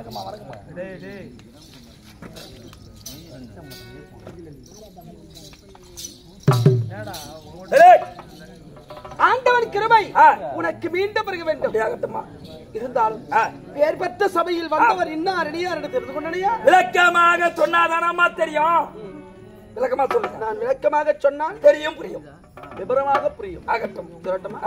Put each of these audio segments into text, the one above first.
வணக்கம்மா வணக்கம்மா. ஆண்டவன் கிருபை உனக்கு மீண்டும் பிறகு வேண்டும். இருந்தாலும் பேர் பெற்ற சபையில் வந்தவர் இன்னார் அடியார் என்று தெரிந்து கொண்டனையா? விளக்கமாக சொன்னாதானமா தெரியும். விளக்கமா சொல்லுங்க. நான் விளக்கமாக சொன்னால் தெரியும் புரியும், விபரமாக புரியும். ஆகட்டும் சொல்லட்டுமா?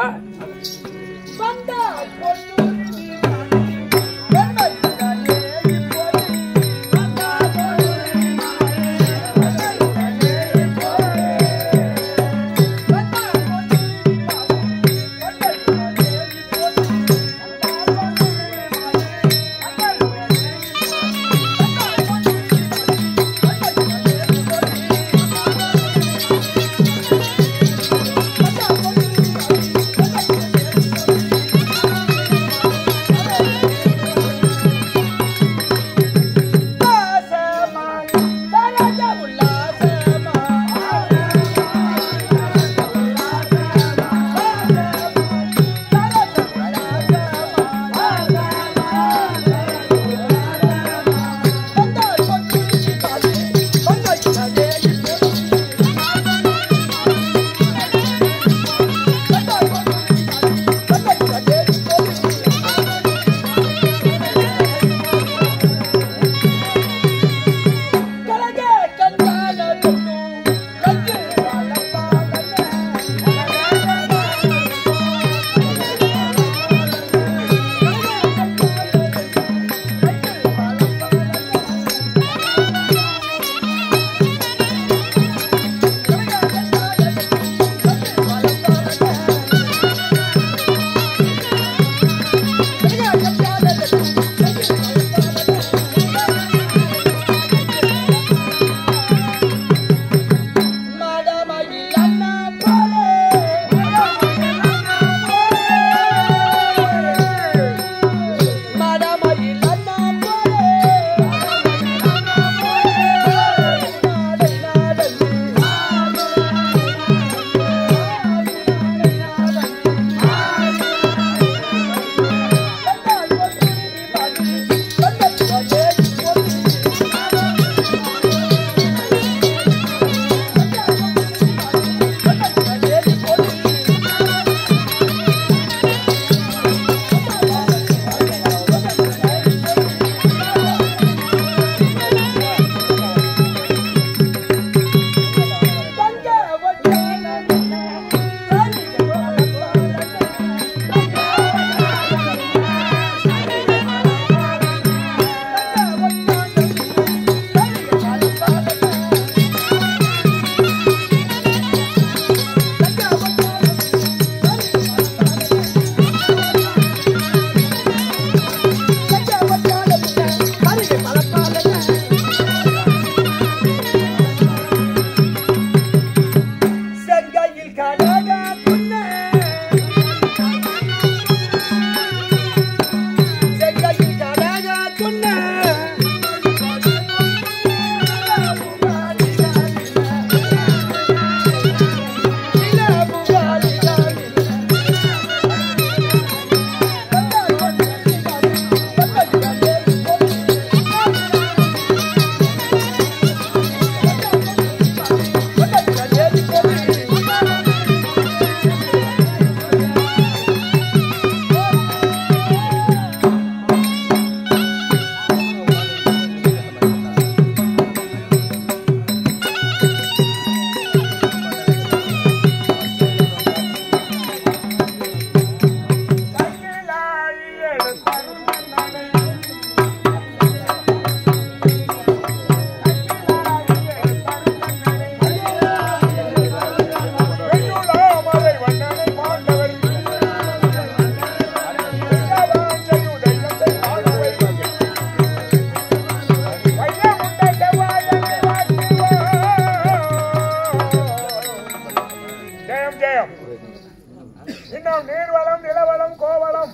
இன்னும் நீர்வளம், நிலவளம், கோவளம்,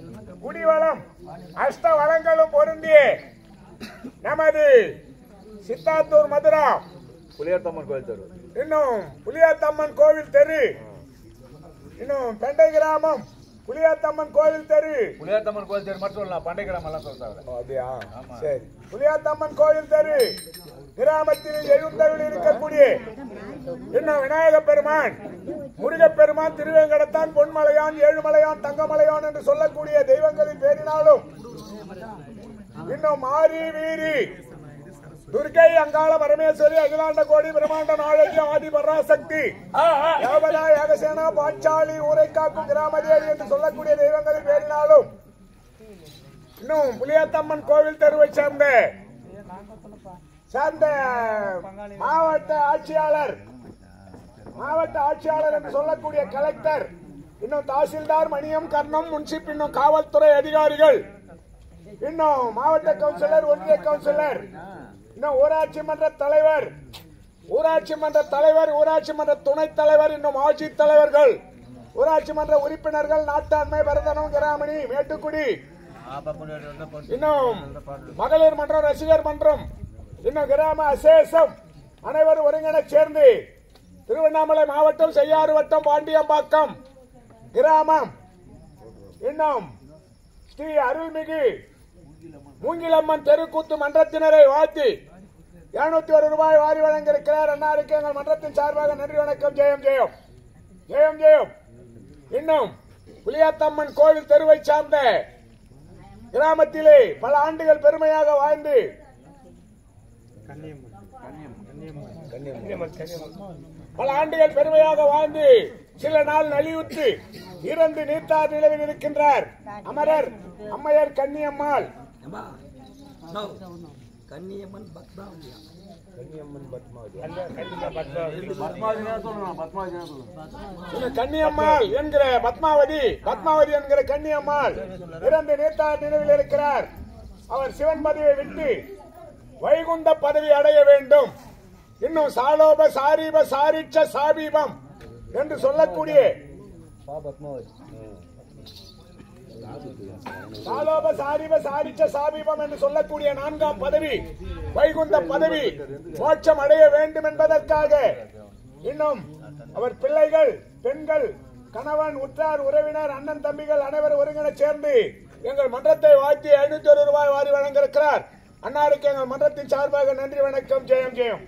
குடிவளம் அஷ்ட வளங்களும் பொருந்திய நமது சித்தாத்தூர் மதுரா புலியாத்தம்மன் கோவில் தெரு, இன்னும் புலியாத்தம்மன் கோவில் தெரு, இன்னும் பெண்டை கிராமம் புளியாத்தம்மன் கோவில் தெரு. புளியாத்தம்மன் கோயில் தெரு மட்டும் இல்ல, பண்டைக்கிழமை எல்லாம் சொல்றாங்க. அப்படியா? சரி. புளியாத்தம்மன் கோவில் தெரு கிராமத்தில் எழுந்தருள் இருக்கக்கூடிய இன்னும் விநாயக பெருமான், முருகப்பெருமான், திருவேங்கடத்தான், பொன்மலையான், ஏழுமலையான், தங்கமலையான் என்று சொல்லக்கூடிய தெய்வங்களின் பேரினாலும் இன்னும் மாரி வீரி துர்கை, அங்காள பரமேஸ்வரி, அகிலாண்ட கோடி, பிரம்மாண்ட நாயகி, ஆதி பராசக்தி, யோகதா, யோகசேனா, பாஞ்சாலி, ஊரை காக்கும் கிராமதேவி என்று சொல்லக்கூடிய தெய்வங்களின் பேரினாலும் இன்னும் புளியாத்தம்மன் கோவில் தெருவை சேர்ந்த மாவட்ட ஆட்சியாளர் என்று சொல்லக்கூடிய கலெக்டர், இன்னும் தாசில்தார், மணியம், கர்ணம், முன்சிப், இன்னும் காவல்துறை அதிகாரிகள், இன்னும் மாவட்ட கவுன்சிலர், ஒன்றிய கவுன்சிலர், இன்னும் ஊராட்சி மன்ற தலைவர், ஊராட்சி மன்ற துணைத் தலைவர், இன்னும் ஆட்சித் தலைவர்கள், ஊராட்சி மன்ற உறுப்பினர்கள், நாட்டாண்மை, பரதனம், கிராமணி, மேட்டுக்குடி, இன்னும் மகளிர் மன்றம், ரசிகர் மன்றம், இன்னும் கிராம அசேசம் அனைவரும் ஒருங்கிணை சேர்ந்து திருவண்ணாமலை மாவட்டம் செய்யாறு வட்டம் பாண்டியம்பாக்கம் கிராமம் இன்னும் ஸ்ரீ அருள்மிகு மூங்கிலம்மன் தெருக்கூத்து மன்றத்தினரை வாழ்த்தி 201 ரூபாய் வாரி வழங்கியிருக்கிறார். அன்னாருக்கு எங்கள் மன்றத்தின் சார்பாக நன்றி வணக்கம். ஜெயம் ஜெயம் ஜெயம் ஜெயம். இன்னும் புளியாத்தம்மன் கோவில் தெருவை சார்ந்த கிராமத்திலே பல ஆண்டுகள் பெருமையாக வாழ்ந்து சில நாள் நலிவுற்று இறந்து நீத்தார் நிலவில் இருக்கின்றார் அமரர் அம்மையார் கன்னியம்மாள். கன்னியம்மாள் என்கிற பத்மாவதி என்கிற கன்னியம்மாள் இறந்து நீத்தார் நிலவில் இருக்கிறார். அவர் சிவன் பதவியை விட்டு வைகுண்ட பதவி அடைய வேண்டும். இன்னும் சாலோப சாரீப சாரிச்ச சாபீபம் என்று சொல்லக்கூடிய சாலோப சாரீப சாரிச்ச சாபீபம் என்று சொல்லக்கூடிய 4ஆம் பதவி வைகுண்ட பதவி மோட்சம் அடைய வேண்டும் என்பதற்காக இன்னும் அவர் பிள்ளைகள், பெண்கள், கணவன், உற்றார், உறவினர், அண்ணன், தம்பிகள் அனைவரும் ஒருங்கிணை சேர்ந்து எங்கள் மன்றத்தை வாழ்த்தி 501 ரூபாய் வாரி வழங்கியிருக்கிறார். அன்னாருக்கு எங்கள் மன்றத்தின் சார்பாக நன்றி வணக்கம். ஜெயம் ஜெயம்.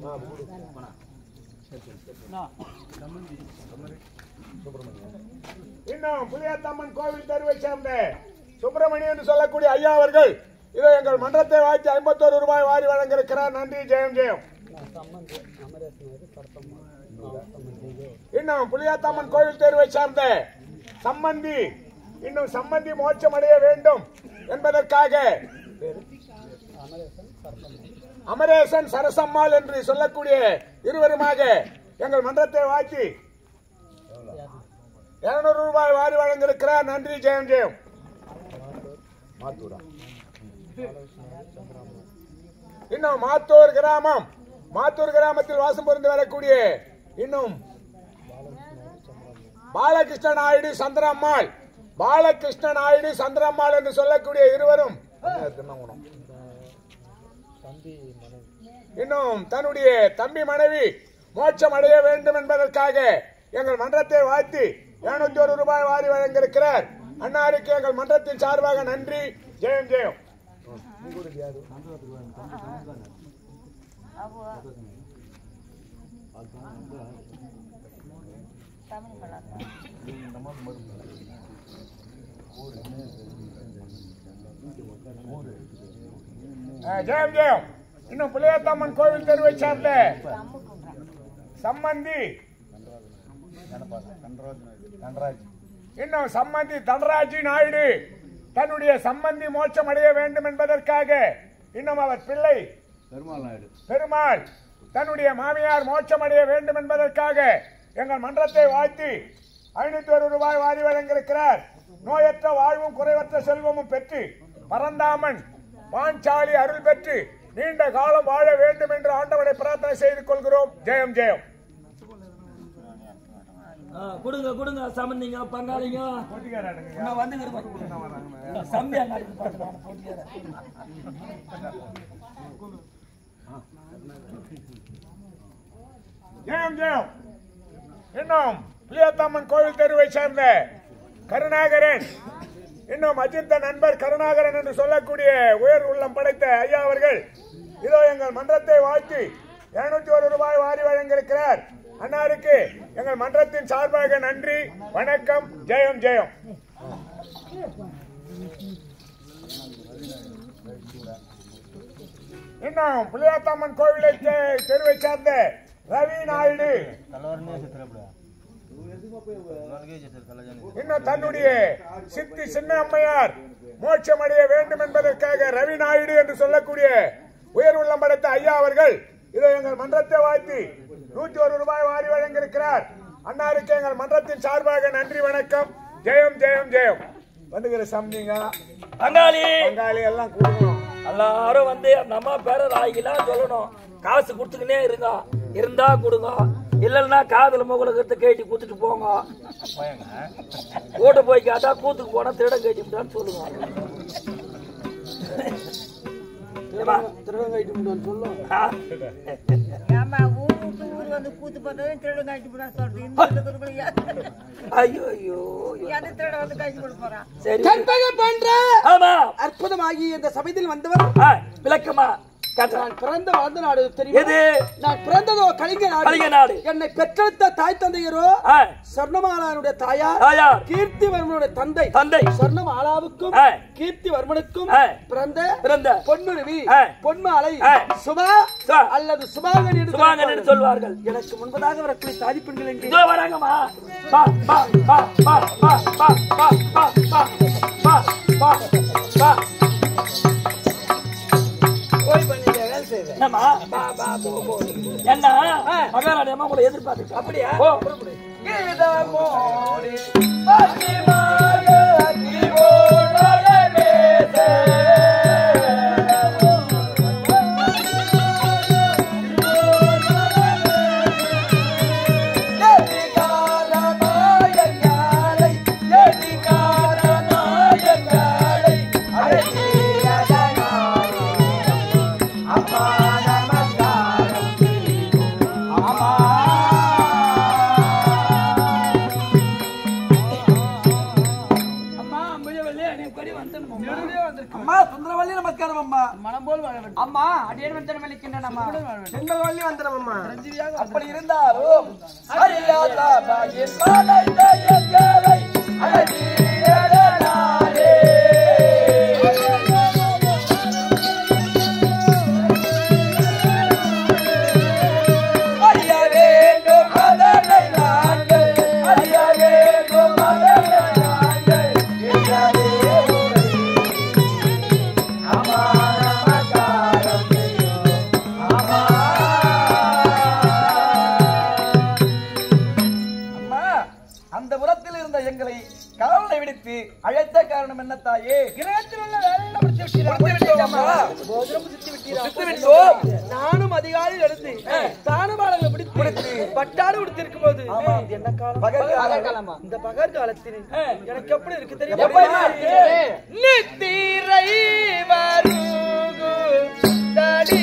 இன்னும் புளியாத்தம்மன் கோவில் தெருவை சேர்ந்த சுப்பிரமணி என்று சொல்லக்கூடிய ஐயா அவர்கள் இதை எங்கள் மன்றத்தை வாழ்த்தி 51 ரூபாய் வாரி வழங்கியிருக்கிறார். நன்றி. ஜெயம் ஜெயம். இன்னும் புளியாத்தம்மன் கோவில் தெருவை சார்ந்த சம்பந்தி, இன்னும் சம்பந்தி மோட்சம் அடைய வேண்டும் என்பதற்காக அமரேசன், சரசம்மாள் என்று சொல்லக்கூடிய இருவருமாக எங்கள் மன்றத்தை வாழ்த்தி 200 ரூபாய் வாரி வழங்கியிருக்கிறார். நன்றி. ஜெயம் ஜெயம். இன்னும் மாத்தூர் கிராமத்தில் வாசம் புரிந்து வரக்கூடிய இன்னும் பாலகிருஷ்ண நாயுடு, சந்திரம்மாள் என்று சொல்லக்கூடிய இருவரும் இன்னும் தன்னுடைய தம்பி மனைவி மோட்சம் அடைய வேண்டும் என்பதற்காக எங்கள் மன்றத்தை வாழ்த்தி 201 ரூபாய் வாரி வழங்கியிருக்கிறார். அன்னாருக்கு எங்கள் மன்றத்தின் சார்பாக நன்றி. ஜெயம் ஜெயம். ஜெயம் ஜெயம். இன்னும் புளியாத்தம்மன் கோவில் தெருவை சார்ந்த சம்பந்தி, இன்னும் சம்பந்தி தனராஜி நாயுடு தன்னுடைய சம்பந்தி மோட்சம் அடைய வேண்டும் என்பதற்காக இன்னும் அவர் பிள்ளை பெருமாள் தன்னுடைய மாமியார் மோட்சம் அடைய வேண்டும் என்பதற்காக எங்கள் மன்றத்தை வாழ்த்தி 501 ரூபாய் வாரி வழங்கியிருக்கிறார். நோயற்ற வாழ்வும் குறைவற்ற செல்வமும் பெற்று பரந்தாமன் பாஞ்சாலி அருள் பெற்று நீண்ட காலம் வாழ வேண்டும் என்று ஆண்டவனை பிரார்த்தனை செய்து கொள்கிறோம். ஜெயம் ஜெயம். கொடுங்க சம்பந்திங்க, பங்காளிங்க ஜெயம் ஜெயம். இன்னும் புளியாத்தம்மன் கோவில் தெருவை சேர்ந்த கருணாகரன், இன்னும் அஜித்த நண்பர் கருணாகரன் என்று சொல்லக்கூடிய உயர் உள்ளம் படைத்த ஐயா அவர்கள் இதோ எங்கள் மன்றத்தை வாழ்த்தி 201 ரூபாய் வாரி வழங்கியிருக்கிறார். அன்னாருக்கு எங்கள் மன்றத்தின் சார்பாக நன்றி, வணக்கம், ஜெயம் ஜெயம். இன்னும் புளியாத்தம்மன் கோவிலை தெருவை சார்ந்த ரவி நாயுடு இன்னும் தன்னுடைய சித்தி சின்ன அம்மையார் மோட்சம் அடைய வேண்டும் என்பதற்காக ரவி நாயுடு என்று சொல்லக்கூடிய உயர் உள்ளம் படைத்த ஐயா அவர்கள் இதை எங்கள் மன்றத்தை வாழ்த்தி 101 ரூபாய் வாரி வழங்கியிருக்கிறார். அன்னாருக்கு எங்கள் மன்றத்தின் சார்பாக நன்றி, வணக்கம், ஜெயம் ஜெயம் ஜெயம். வந்துகிற சம்திங்க பங்காளி பங்காளி எல்லாம் கொடுக்கணும். எல்லாரும் வந்து நம்ம பேர ராய்கெல்லாம் சொல்லணும். காசு கொடுத்துக்கினே இருங்க, இருந்தா கொடுங்க, இல்லைன்னா காதல முகலகத்தை கேட்டி கூத்துட்டு போங்க. கூட்ட போய் கேட்டா கூத்துக்கு போனா திருடம் கேட்டிட்டான்னு சொல்லுங்க. அற்புதமாகி இந்த சபையில் வந்தவர் விளக்கமா நான் பிறந்த வளர்ந்த நாடு தெரியும். நான் பிறந்ததோ கலிங்க நாடு. என்னை பெற்றெடுத்த தாய் தந்தையரோ சொர்ணமாலாவுடைய தாயார் கீர்த்திவர்மனுடைய தந்தை சொர்ணமாலாவுக்கும் கீர்த்திவர்மனுக்கும் பிறந்த பொன்னுருவி பொன்மாலை சுபா அல்லது சுபாகன் என்று சொல்வார்கள். எனக்கு முன்பதாக வரக்கூடிய சாதி பெண்கள் என்று வராங்கம்மா. என்ன மகாராணி அம்மா கூட எதிர்பார்த்து அப்படியா? அம்மா அடியேன் வந்தனம் அளிக்கின்றன அம்மா. எங்கள் வள்ளி வந்தனம் அம்மா. அப்படி இருந்தாலும் அறியாதா பாகின் பாலைந்த எங்களை அழகியதனாலே அறிய வேண்டும் அதனை நாங்கள் அறிய வேண்டும் அதனை நாங்கள் என்றே எங்களை கவலை விடுத்து அழைத்த காரணம் என்ன தாயே? கிரகத்தில் உள்ள நானும் அதிகாலையில் எடுத்து தானமாளங்களை பிடித்து பட்டாடு விடுத்திருக்கும் போது என்ன காலம்? பகற்காலமா? இந்த பகற்காலத்தில் எனக்கு எப்படி இருக்கு தெரியும்? நித்திரை வருகு தடி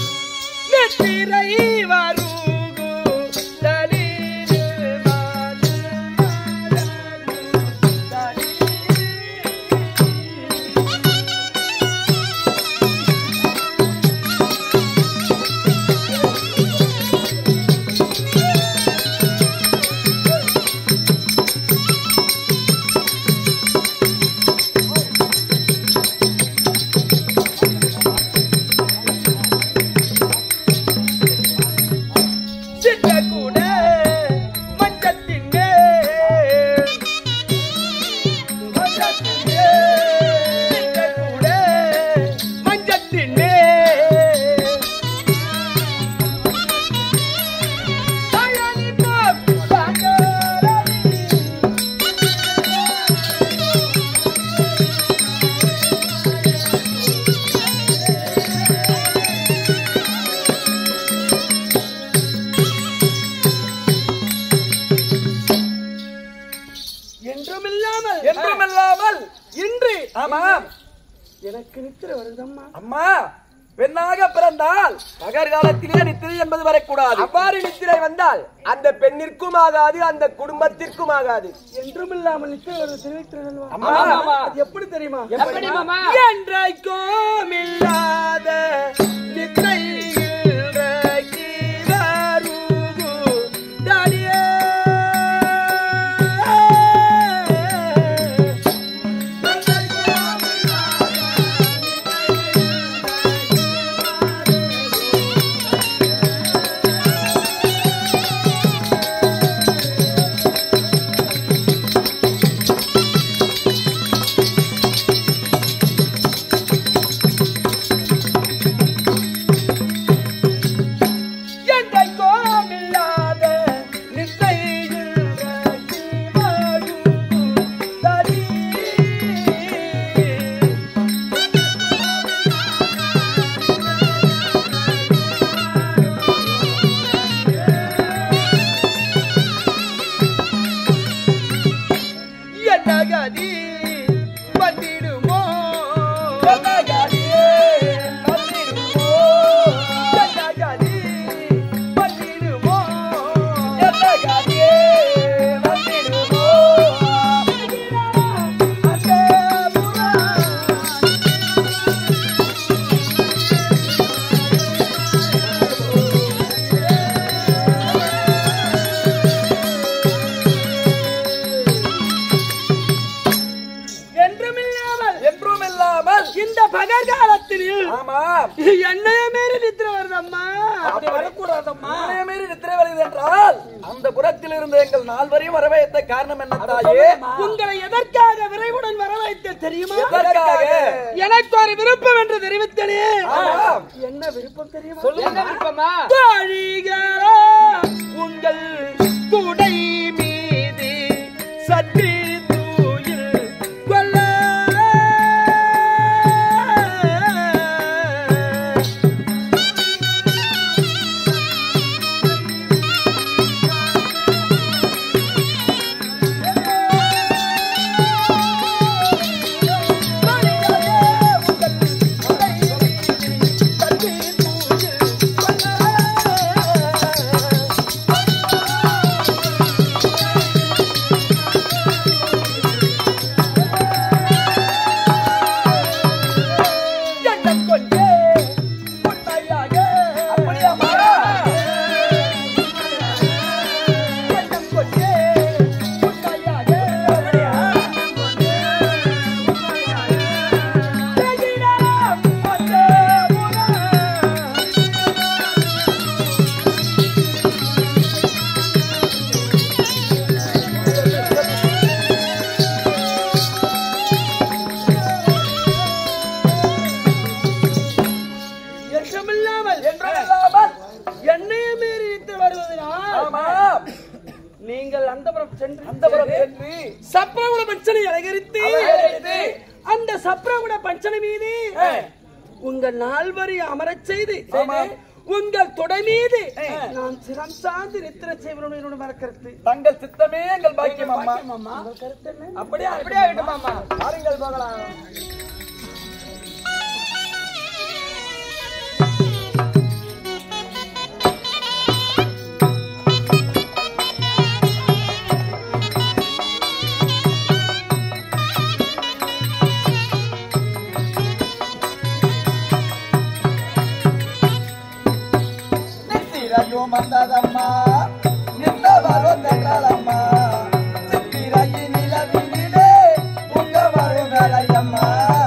வருகு தடி என்றுமில்லாமல் இன்று ஆமாம் எனக்கு நித்திரை வருதம்மா. அம்மா பெண்ணாக பிறந்தால் பகற்காலத்திலே நித்திரை என்பது வரக்கூடாது. அவ்வாறு நித்திரை வந்தால் அந்த பெண்ணிற்கும் ஆகாது, அந்த குடும்பத்திற்கும் ஆகாது. என்றுமில்லாமல் நித்திரை வருது தெரிவிக்கிறேன். அம்மா அது எப்படி தெரியுமா? என்றைக்கும் இல்லாத நித்திரை இன்றைக்கு வருகுதாடியே. இந்த பகற்காலத்தில் என்னைய மீறி நித்திரை வருதம்மா. அப்படி வரக்கூடாதம்மா. என்னைய மீறி நித்திரை வருது என்றால் அந்த புறத்தில் இருந்து எங்கள் நால்வரையும் வரவைத்த காரணம் என்ன தாயே? உங்களை எதற்காக விரைவுடன் வரவைத்த தெரியுமா? எதற்காக? எனக்கு ஒரு விருப்பம் என்று தெரிவித்தனே. ஆமாம். என்ன விருப்பம் தெரியுமா? என்ன விருப்பமா? தாழிகளா உங்கள் துடை மீது சற்று தூயில் கொள்ள நீங்கள் அந்தபுரம் சென்று சப்ரகுண பஞ்சனை அலங்கரித்து அந்த சப்ரகுண பஞ்சனை மீது உங்கள் நால்வரை அமரச் செய்து உங்கள் தொடை மீது நான் சிரம் சார்ந்து நித்திர செய்வனும் என்னோட மறக்கிறது. தங்கள் சித்தமே எங்கள் பாக்கியம் அம்மா. உங்கள் கருத்து என்ன? அப்படியே ஆகட்டும் அம்மா. பாருங்கள் போகலாம். மந்ததம்மா நின்ற வரும் தென்றலம்மா சித்திரையின் நிலவினிலே உங்க வரும் வேலையம்மா.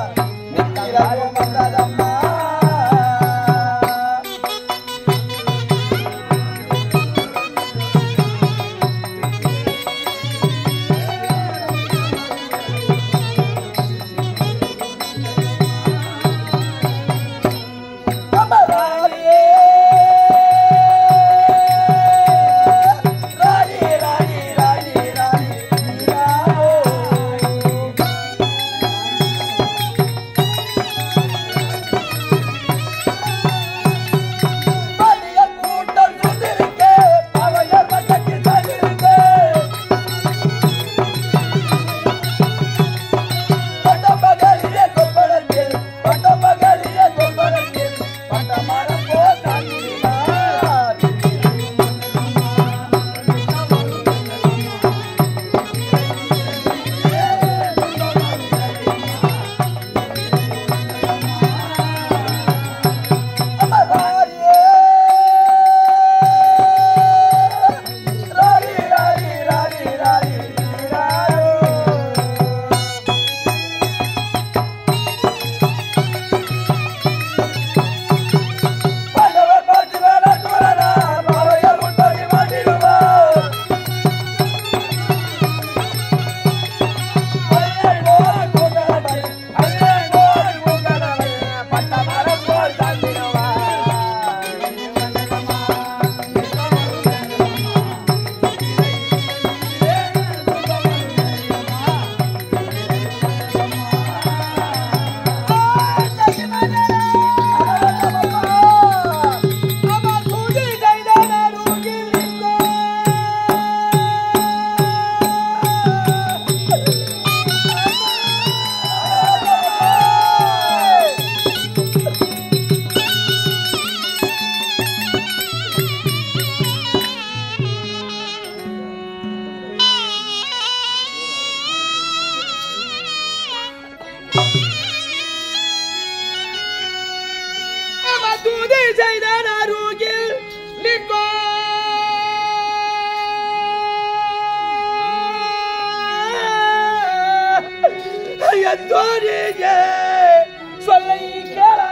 என் தோழியே சொல்லை கேளா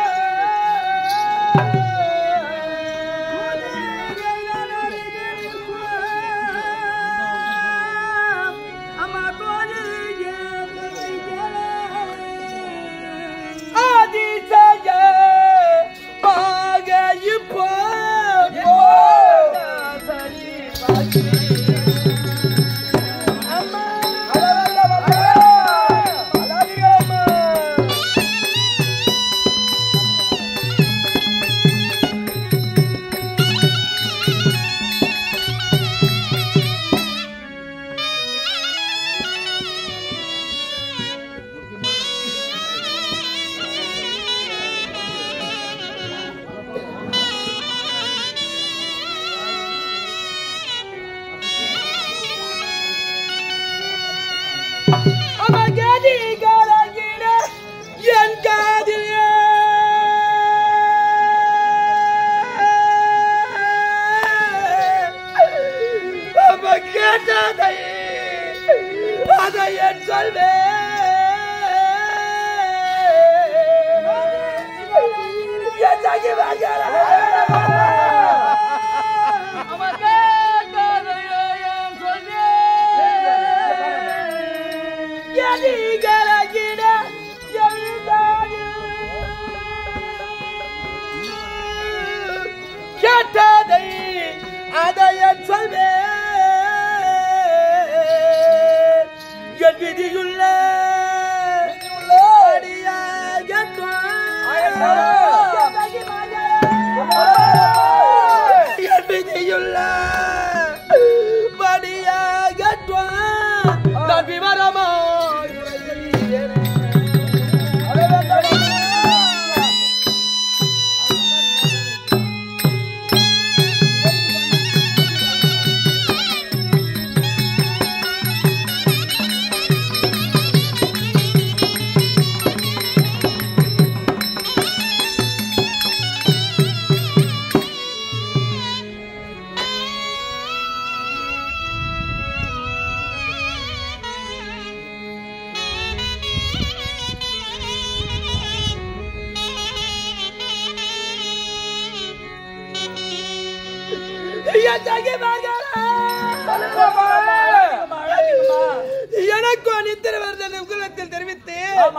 எனக்கு நித்திரவர்தன் உலகத்தில் தெரிவித்து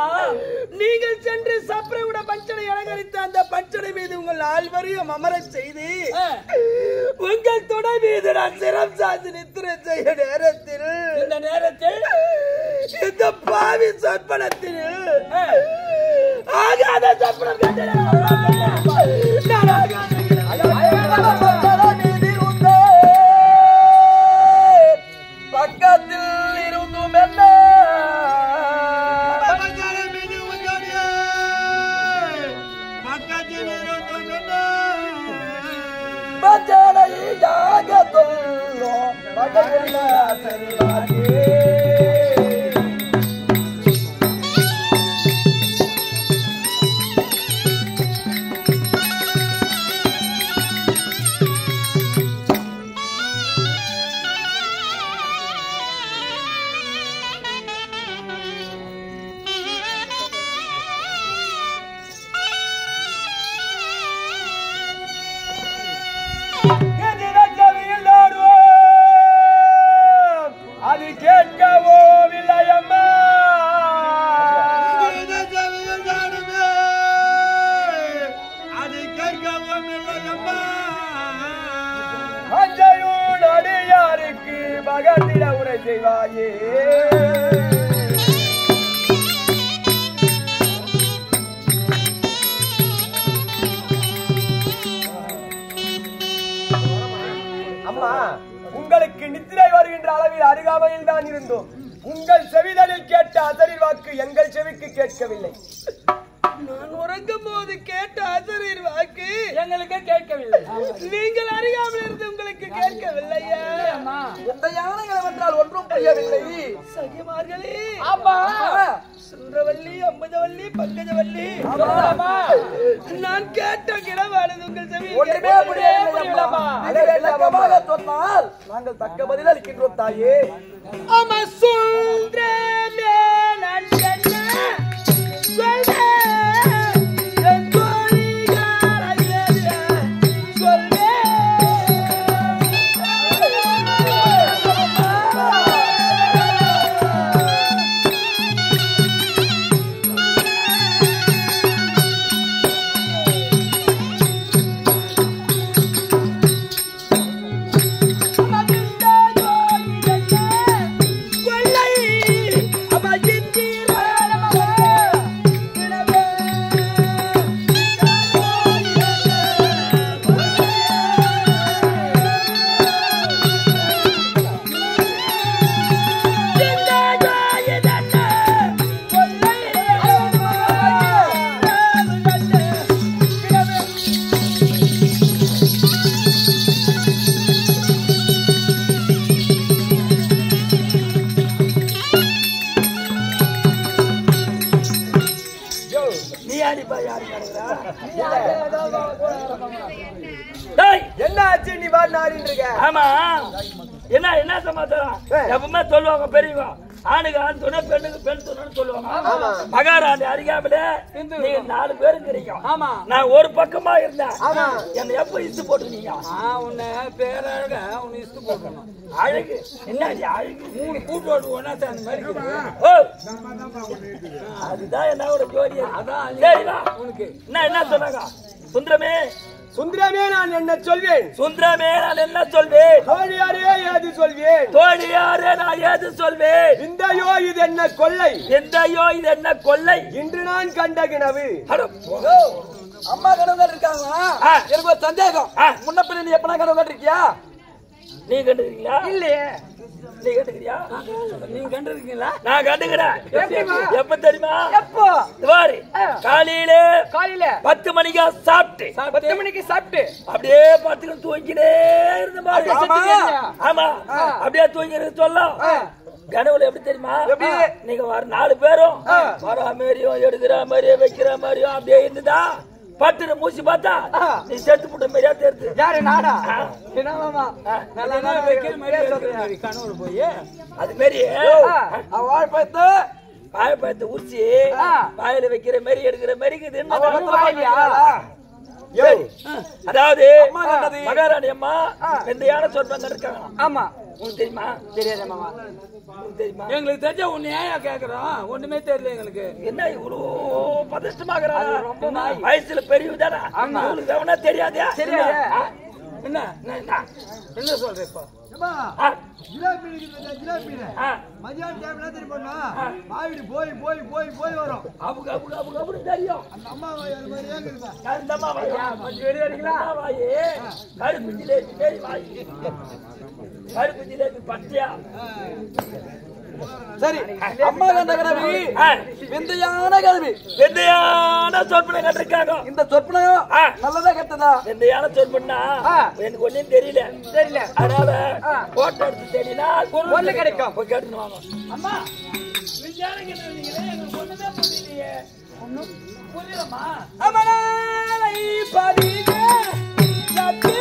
நீங்கள் சென்று சப்ரகுட பஞ்சனை அலங்கரித்த அந்த பஞ்சனை மீது உங்கள் ஆழ்வரையும் அமரச் செய்து உங்கள் துணை மீது நான் சிரம் சாய்ந்து நித்திர செய்ய நேரத்தில் இந்த பாவி சொற்பனத்தில் ஆகாத சப்ரம் பக்கத்தில் இருந்தும் என்ன பச்சனையாக சொல்லும் பகல்ல செல்வாக்கே பகத்திட உரை செய்வாயே அம்மா, உங்களுக்கு நித்திரை வருகின்ற அளவில் அருகாமையில் தான் இருந்தோம். உங்கள் செவிதலில் கேட்ட அசரீர் வாக்கு எங்கள் செவிக்கு கேட்கவில்லை. நான் உறங்கும் போது கேட்ட அசரீர் வாக்கு எங்களுக்கு கேட்கவில்லை. நீங்கள் அறியாமல் இருந்து உங்களுக்கு கேட்கவில்லையா? எந்த யானைகளை வென்றால் ஒன்றும் புரியவில்லை. சகிமார்களே, ஆமா, சுந்தரவல்லி, அம்புஜவல்லி, பங்கஜவல்லி, நான் கேட்ட கிடவானது உங்கள் செவி ஒன்றுமே புரியவில்லையம்மா. விளக்கமாக சொன்னால் நாங்கள் தக்க பதில் அளிக்கின்றோம் தாயே. ஆமா, சுந்தரமே நான் பின்னாடி போய் யாரு என்ன ஆச்சு நீ பாட்டு நாடிட்டு இருக்க? ஆமா என்ன சமாச்சாரம்? எப்பவுமே சொல்லுவாங்க பெரியவங்க, ஆணுக்கு ஆண் துணை பெண்ணுக்கு பெண் துணைன்னு சொல்லுவாங்க. மகாராணி அறியாமல நீங்க 4 பேரும் கிடைக்கும். ஆமா நான் ஒரு பக்கமா இருந்தேன். என்ன எப்ப இஸ்து போட்டுனீங்க? உன்னை பேரழக உன்னை இஸ்து போட்டணும். அழகு என்ன அழகு 3 கூட்டோடு ஒன்னா சேர்ந்த மாதிரி. அதுதான் என்னோட ஜோடி. அதான் சரிடா உனக்கு என்ன சொன்னாங்க? சுந்தரமே சுந்தரமே நான் என்ன சொல்வேன்? சுந்தரமே நான் என்ன சொல்வேன்? தோழியாரே ஏது சொல்வேன்? தோழியாரே நான் ஏது சொல்வேன்? இந்தையோ இது என்ன கொள்ளை? எந்தையோ இது என்ன கொள்ளை? இன்று நான் கண்ட கனவு. அம்மா கனவு இருக்காங்க. எனக்கு ஒரு சந்தேகம், முன்ன பின்ன நீ எப்பனா கனவு கண்டிருக்கியா? நீ கண்டுக்கிறீங்களா? இல்லையே. நீ கண்டுக்கிறியா? நீங்க கண்டிருக்கீங்களா? நான் கண்டுக்கிறேன். எப்ப தெரியுமா? எப்போ? வாரி காலையில 10 மணிக்கு சாப்பிட்டு 10 மணிக்கு சாப்பிட்டு அப்படியே படுத்து தூங்கிட்டே இருந்த மாதிரி. ஆமா அப்படியே தூங்கி சொல்லலாம். கனவுல எப்படி தெரியுமா? நீங்க வர 4 பேரும் வர மாதிரியும் எடுக்கிற மாதிரியும் வைக்கிற மாதிரியும் அப்படியே இருந்துதா பட்டு மூசி பார்த்தா நீ செத்து போட்ட மாதிரியா தெரியுது. யாரு நானா? கனவுல போய் அது மாரி வாழைப்பழத்தை வாழைப்பழத்தை உரிச்சி வாயில வைக்கிற மாதிரி எடுக்கிற மாதிரி. அதாவது மகாராணி அம்மா வெந்தையான சொற்பங்க இருக்காங்க. ஆமா உனக்கு தெரியுமா? தெரியாது மாமா. தெரியுமா? எங்களுக்கு தெரிஞ்ச ஒண்ணு ஏன் கேக்குறோம்? ஒண்ணுமே தெரியல எங்களுக்கு. என்ன இவ்வளவு பதஷ்டமாகறாங்க? ரொம்ப வயசுல பெரியவதானே உங்களுக்கு எவனா தெரியாதே? தெரியாது. என்ன என்ன சொல்ற இப்ப? மதியான டைம்ல தெரியும் பண்ணா மாவிடி போய் போய் போய் போய் வரும். அபுக அபுக அபுக அபுக தெரியும். அந்த அம்மா வாய் அது மாதிரி ஏங்குதுடா. அந்த அம்மா வாய் கொஞ்சம் வெளிய அடிங்களா? வாய் கருப்பு ஜிலேபி மேரி வாய். கருப்பு ஜிலேபி பட்டியா. சரி அம்மா கண்ட கனவு விந்தையான கனவு. விந்தையான சொற்பனை கண்டிருக்காங்க. இந்த சொற்பனை நல்லதா கெட்டதா? விந்தையான சொற்பனா எனக்கு ஒண்ணும் தெரியல. அதனால போட்டோ எடுத்து தேடினா ஒண்ணு கிடைக்கும். போய் கேட்டுன்னு வாங்க. அம்மா விஞ்ஞான கனவுங்களே எனக்கு ஒண்ணுமே புரியலையே. ஒண்ணும் புரியலமா? அமனாலை பாதிங்க சத்து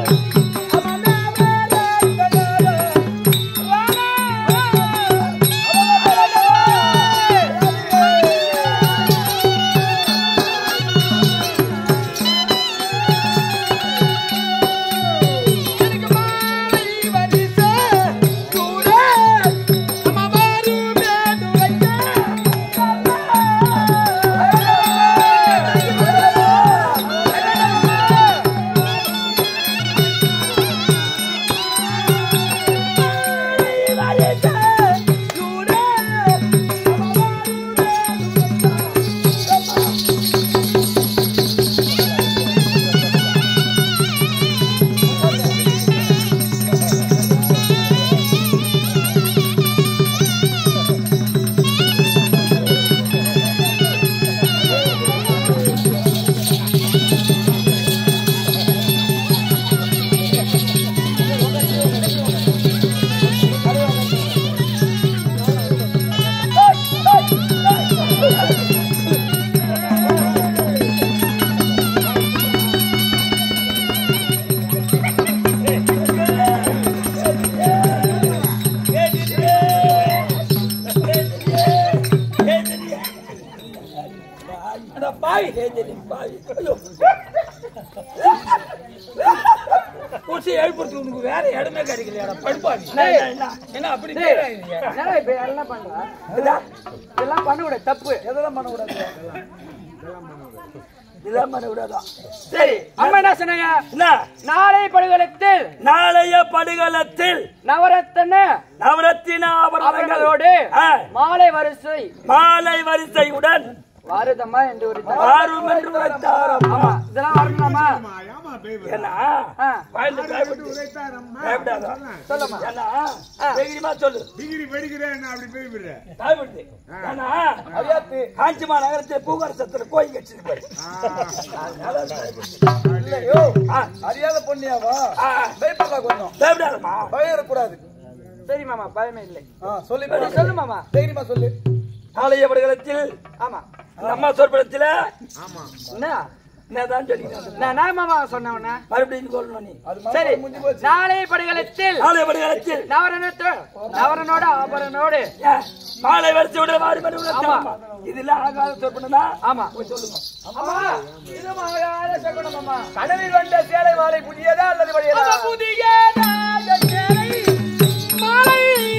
உனக்கு வேற இடமே கிடைக்கலையா? படுப்பாடி என்ன அப்படி என்ன பண்ற? இதெல்லாம் பண்ணக்கூடாது, தப்பு. எதெல்லாம் பண்ணக்கூடாது? இதெல்லாம் பண்ணக்கூடாதான். சரி அம்மா என்ன சொன்னாங்க? நாளைய படுகளத்தில் நவரத்தின ஆபரணங்களோடு மாலை வரிசையுடன் வாருதம்மா என்று வாரும் என்று வைத்தாராம். இதெல்லாம் வரணுமா? ஏன்னா வாயில பயப்படாதா? சொல்லுமா. ஏன்னா தைரியமா சொல்லு. டிகிரி படிக்கிறேன் அப்படி பேய்பிடுற. பயப்படு. ஏன்னா அரியாத்து காஞ்சிமா நகரத்தில் பூகரசத்துல கோயில் கட்சி பாரு. இல்லையோ அறியாத பொண்ணியாவா? பயப்படலாம் கொஞ்சம். பயப்படாதம்மா. பயப்பட கூடாது. சரி மாமா பயமே இல்லை. சொல்லு மாமா. தைரியமா சொல்லு. நாளைய படுகளத்தில் ஆமா அம்மா சொற்படத்துல என்ன என்னதான் சொல்லிக்கிறேன் நான் நாயமாமா சொன்னவன மறுபடியும் சொல்லணும் நீ சரி நாளை படுகளத்தில் நாளை படுகளத்தில் நவரனோட ஆபரணோடு மாலை வரிசை விட மாறி பண்ணி இதுல ஆகாத சொற்பனா ஆமா சொல்லுங்க அம்மா இது மகால சகுனம் அம்மா கடலில் வந்த சேலை மாலை புதியதா அல்லது பழையதா புதியதா சேலை மாலை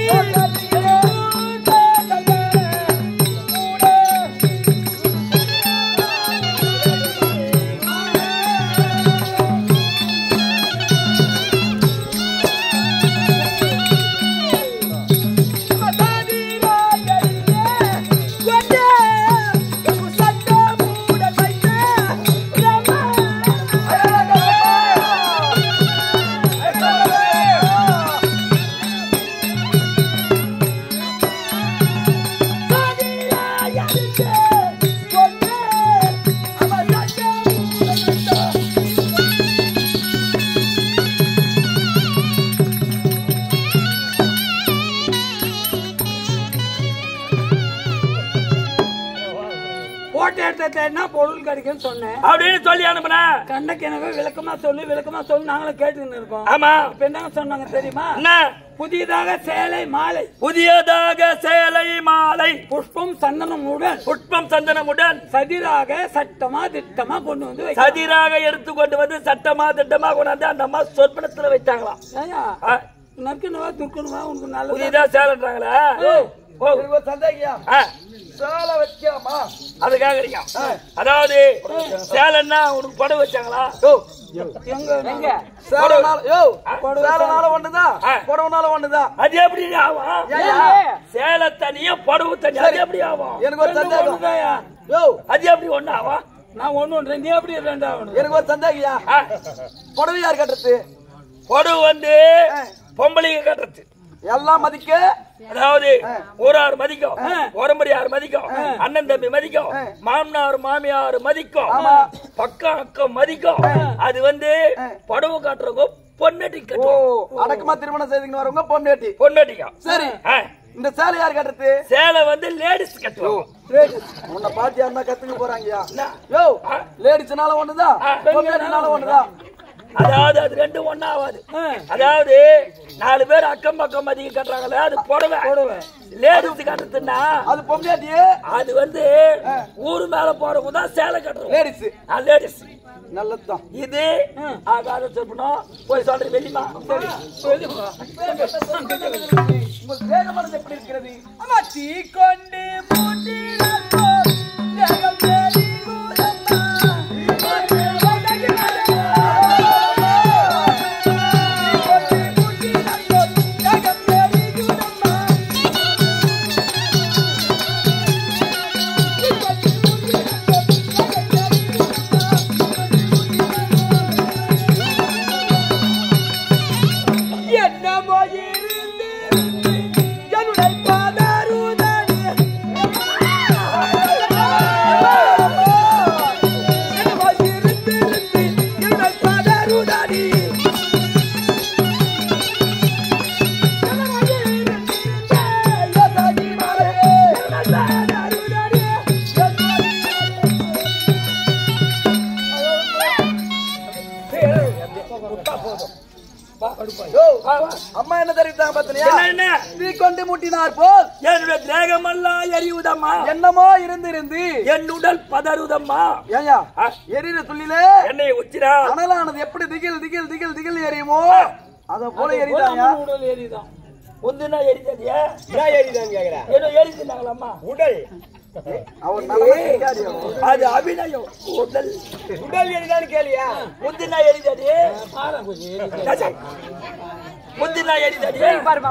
பொருள் கிடைக்கும் சொன்னேன் அப்படின்னு சொல்லி அனுப்புன கண்டக்கு எனவே விளக்கமா சொல்லு நாங்களும் கேட்டு இருக்கோம். ஆமா இப்ப என்ன சொன்னாங்க தெரியுமா? என்ன புதியதாக சேலை மாலை புஷ்பம் சந்தனமுடன் சதிராக சட்டமா திட்டமா கொண்டு வந்து சதிராக எடுத்து கொண்டு வந்து சட்டமா திட்டமா கொண்டாந்து அந்த அம்மா சொற்பனத்துல வைத்தாங்களாம். நற்கணுவா துர்க்கணுவா உனக்கு நல்ல புதியதா சேலைன்றாங்களா? சந்தேகியா சேலை வைக்காமா அதுக்காக அதாவது சேலைன்னா உனக்கு படம் வச்சாங்களா? அது எப்படி ஆகும்? சேலை தனியா படவு தனியா அது எப்படி ஆகும்? எனக்கு ஒரு சந்தேகம். அது எப்படி ஒண்ணு ஆகும்? நான் ஒண்ணு நீ எப்படி ரெண்டாகும்? எனக்கு ஒரு சந்தேகியா புடவை யார் கட்டுறது? புடவை வந்து பொம்பளைங்க கட்டுறது எல்லாம் மதிக்க அதாவது ஊரார் மதிக்கும் உடம்படியார் மதிக்கும் அண்ணன் தம்பி மதிக்கும் மாமனார் மாமியார் மதிக்கும் பக்கம் அக்கம் மதிக்கும். அது வந்து படவு காட்டுறவங்க பொன்னேட்டி கட்டும். அடக்கமா திருமணம் செய்துன்னு வரவங்க பொன்னேட்டிக்கும். சரி இந்த சேலை யார் கட்டுறது? சேலை வந்து லேடிஸ் கட்டுவோம். உன்னை பாத்து யாருன்னா கத்துக்க போறாங்கயா? லேடிஸ்னால ஒண்ணுதான் பொன்னேட்டினால ஒண்ணுதான். அதாவது அது ரெண்டும் ஒண்ணா ஆகாது. அதாவது 4 பேர் அக்கம் பக்கம் மதிக்க கட்டுறாங்களே அது புடவை. லேடிஸ் கட்டுறதுன்னா அது பொம்மையாட்டி. அது வந்து ஊரு மேல போறவங்க தான் சேலை கட்டுறோம். லேடிஸ் நல்லதுதான். இது ஆகாத சொல்லணும் போய் சொல்றேன் வெளிமா. உங்கள் வேகமானது எப்படி இருக்கிறது? ஆமா தீ கொண்டு அம்மா என்ன தெரிவித்தாங்க பாத்தீங்களா? தீ கொண்டு மூட்டினார் போல் என்னுடைய தேகமெல்லாம் எரியுதம்மா. என்னமோ இருந்து என் உடல் பதறுதம்மா. ஏயா எரியுற துள்ளிலே என்னை உச்சிரா அனலானது எப்படி திகில் திகில் திகில் திகில் எரியுமோ அத போல எரியுதாயா? உடல் எரியுதான். ஒன்றுனா எரிதடியா? நான் எரிதான் கேக்குறேன். ஏதோ எரிஞ்சுனாங்களம்மா உடல். அது அபிநயம். உடல் எரிதான்னு கேளியா? முந்தினா எரிதடி முந்தினா எரிதடி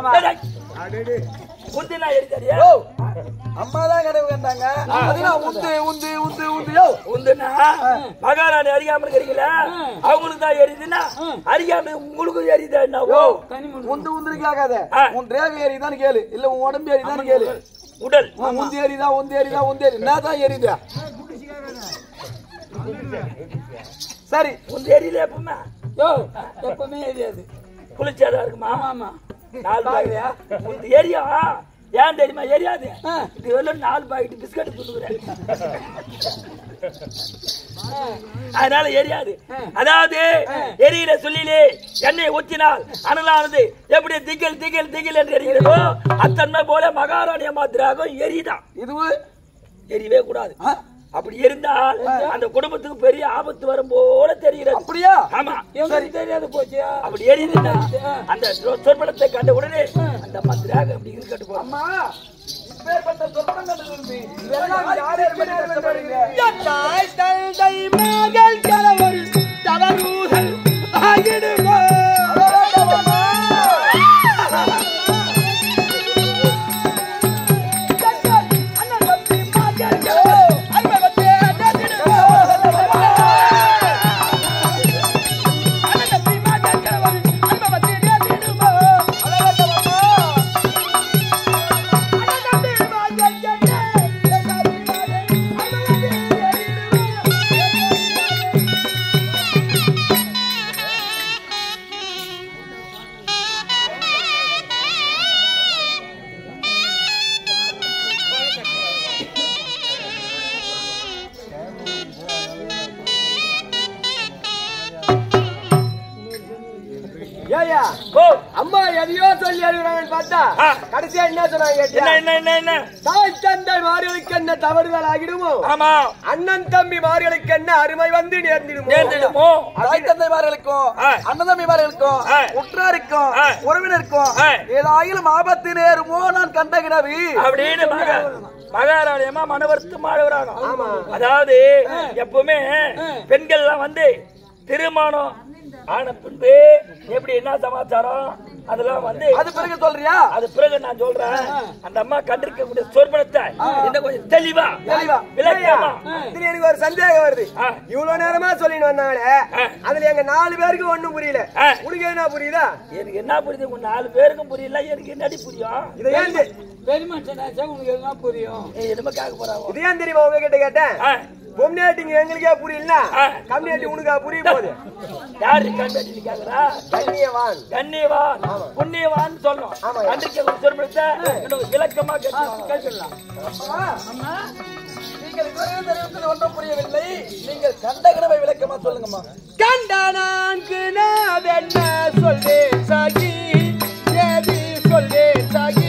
முந்தினா எரிதடி. அம்மாதான் கனவு கண்டாங்க. உந்து உந்து உந்து உந்து உந்துனா மகாராணி அறியாம இருக்கிறீங்களா? அவங்களுக்கு தான் எரியுதுன்னா அறியாம உங்களுக்கு எரியுதா? உந்து உந்து கேட்காத. உன் ரேகை எரியுதான்னு கேளு, இல்ல உன் உடம்பு எரியுதான்னு கேளு. உடல் உந்து எரிதா உந்து எரிதா உந்து எரி என்னதான் எரியுதா? சரி உந்து எரியல எப்பவுமே எப்பவுமே எரியாது. குளிச்சாதான் இருக்குமா? ஆமா 4 பாருயா உந்து எரியா ஏன் தெரியுமா எரியாது? இது வெறும் 4 பாக்கெட் பிஸ்கட் கொடுக்குறேன், அதனால எரியாது. அதாவது எரியிற சொல்லிலே எண்ணெய் ஊற்றினால் அனலானது எப்படி திகில் திகில் திகில் என்று எரிகிறதோ அத்தன்மை போல மகாராணிய மாத்திராக எரிதான். இதுவும் எரியவே கூடாது. அப்படி இருந்தால் அந்த குடும்பத்துக்கு பெரிய ஆபத்து வரும் போல தெரிகிறது. அப்படியா? ஆமா. தெரியாது போச்சு. அப்படி எரியுதுன்னா அந்த சொற்பனத்தை கண்ட உடனே அந்த மாத்திராக அப்படி இருக்கட்டும். அம்மா அம்மா எதையோ சொல்லி பார்த்தா கடைசியா என்ன சொன்னாங்க? தாய் தந்தை மார்களுக்கு என்ன தவறுதல் ஆகிடுமோ, அண்ணன் தம்பி மார்களுக்கு என்ன அருமை வந்து நேர்ந்திடுமோ. தாய் தந்தைமார்களுக்கும் அண்ணன் தம்பிமார்களுக்கும் உற்றாருக்கும் உறவினருக்கும் ஏதாயிலும் ஆபத்து நேருமோ நான் கண்டகினவி அப்படின்னு மகாராணியமா மனவர்த்து மாடுறாங்க. அதாவது எப்பவுமே பெண்கள் எல்லாம் வந்து திருமணம் ஆன பின்பு எப்படி என்ன சமாச்சாரம் அதெல்லாம் வந்து அது பிறகு சொல்றியா? அது பிறகு நான் சொல்றேன். அந்த அம்மா கண்டிருக்கக்கூடிய சொற்பனத்தை இன்னும் கொஞ்சம் தெளிவா விளக்கமா. எனக்கு ஒரு சந்தேகம் வருது. இவ்வளவு நேரமா சொல்லிட்டு வந்தாங்களே, அதுல எங்க 4 பேருக்கு ஒண்ணும் புரியல. உனக்கு என்ன புரியுதா? எனக்கு என்ன புரியுது? உங்க 4 பேருக்கும் புரியல, எனக்கு என்னடி புரியும்? இதை ஏன் பெரிய மனுஷனாச்சா உனக்கு என்ன புரியும்? என்னமா கேட்க போறாங்க? இது ஏன் தெரியுமா உங்ககிட்ட கேட்டேன்? பொம்னாட்டிங்க எங்களுக்கே புரியலன்னா கம்யூனிட்டி உனக்கு புரிய போகுது. யாரு கம்யூனிட்டி கேக்குறா? கண்ணியவான் கண்ணியவான் புண்ணியவான் சொல்லணும். கண்டிக்க சொற்பனத்தை விளக்கமா கேட்கலாம். நீங்கள் தெரிவித்தது ஒன்றும் புரியவில்லை. நீங்கள் கண்ட கனவை விளக்கமா சொல்லுங்கம்மா. கண்ட நான்கு என்ன சொல்லே சாகி ஏதி சொல்லே சாகி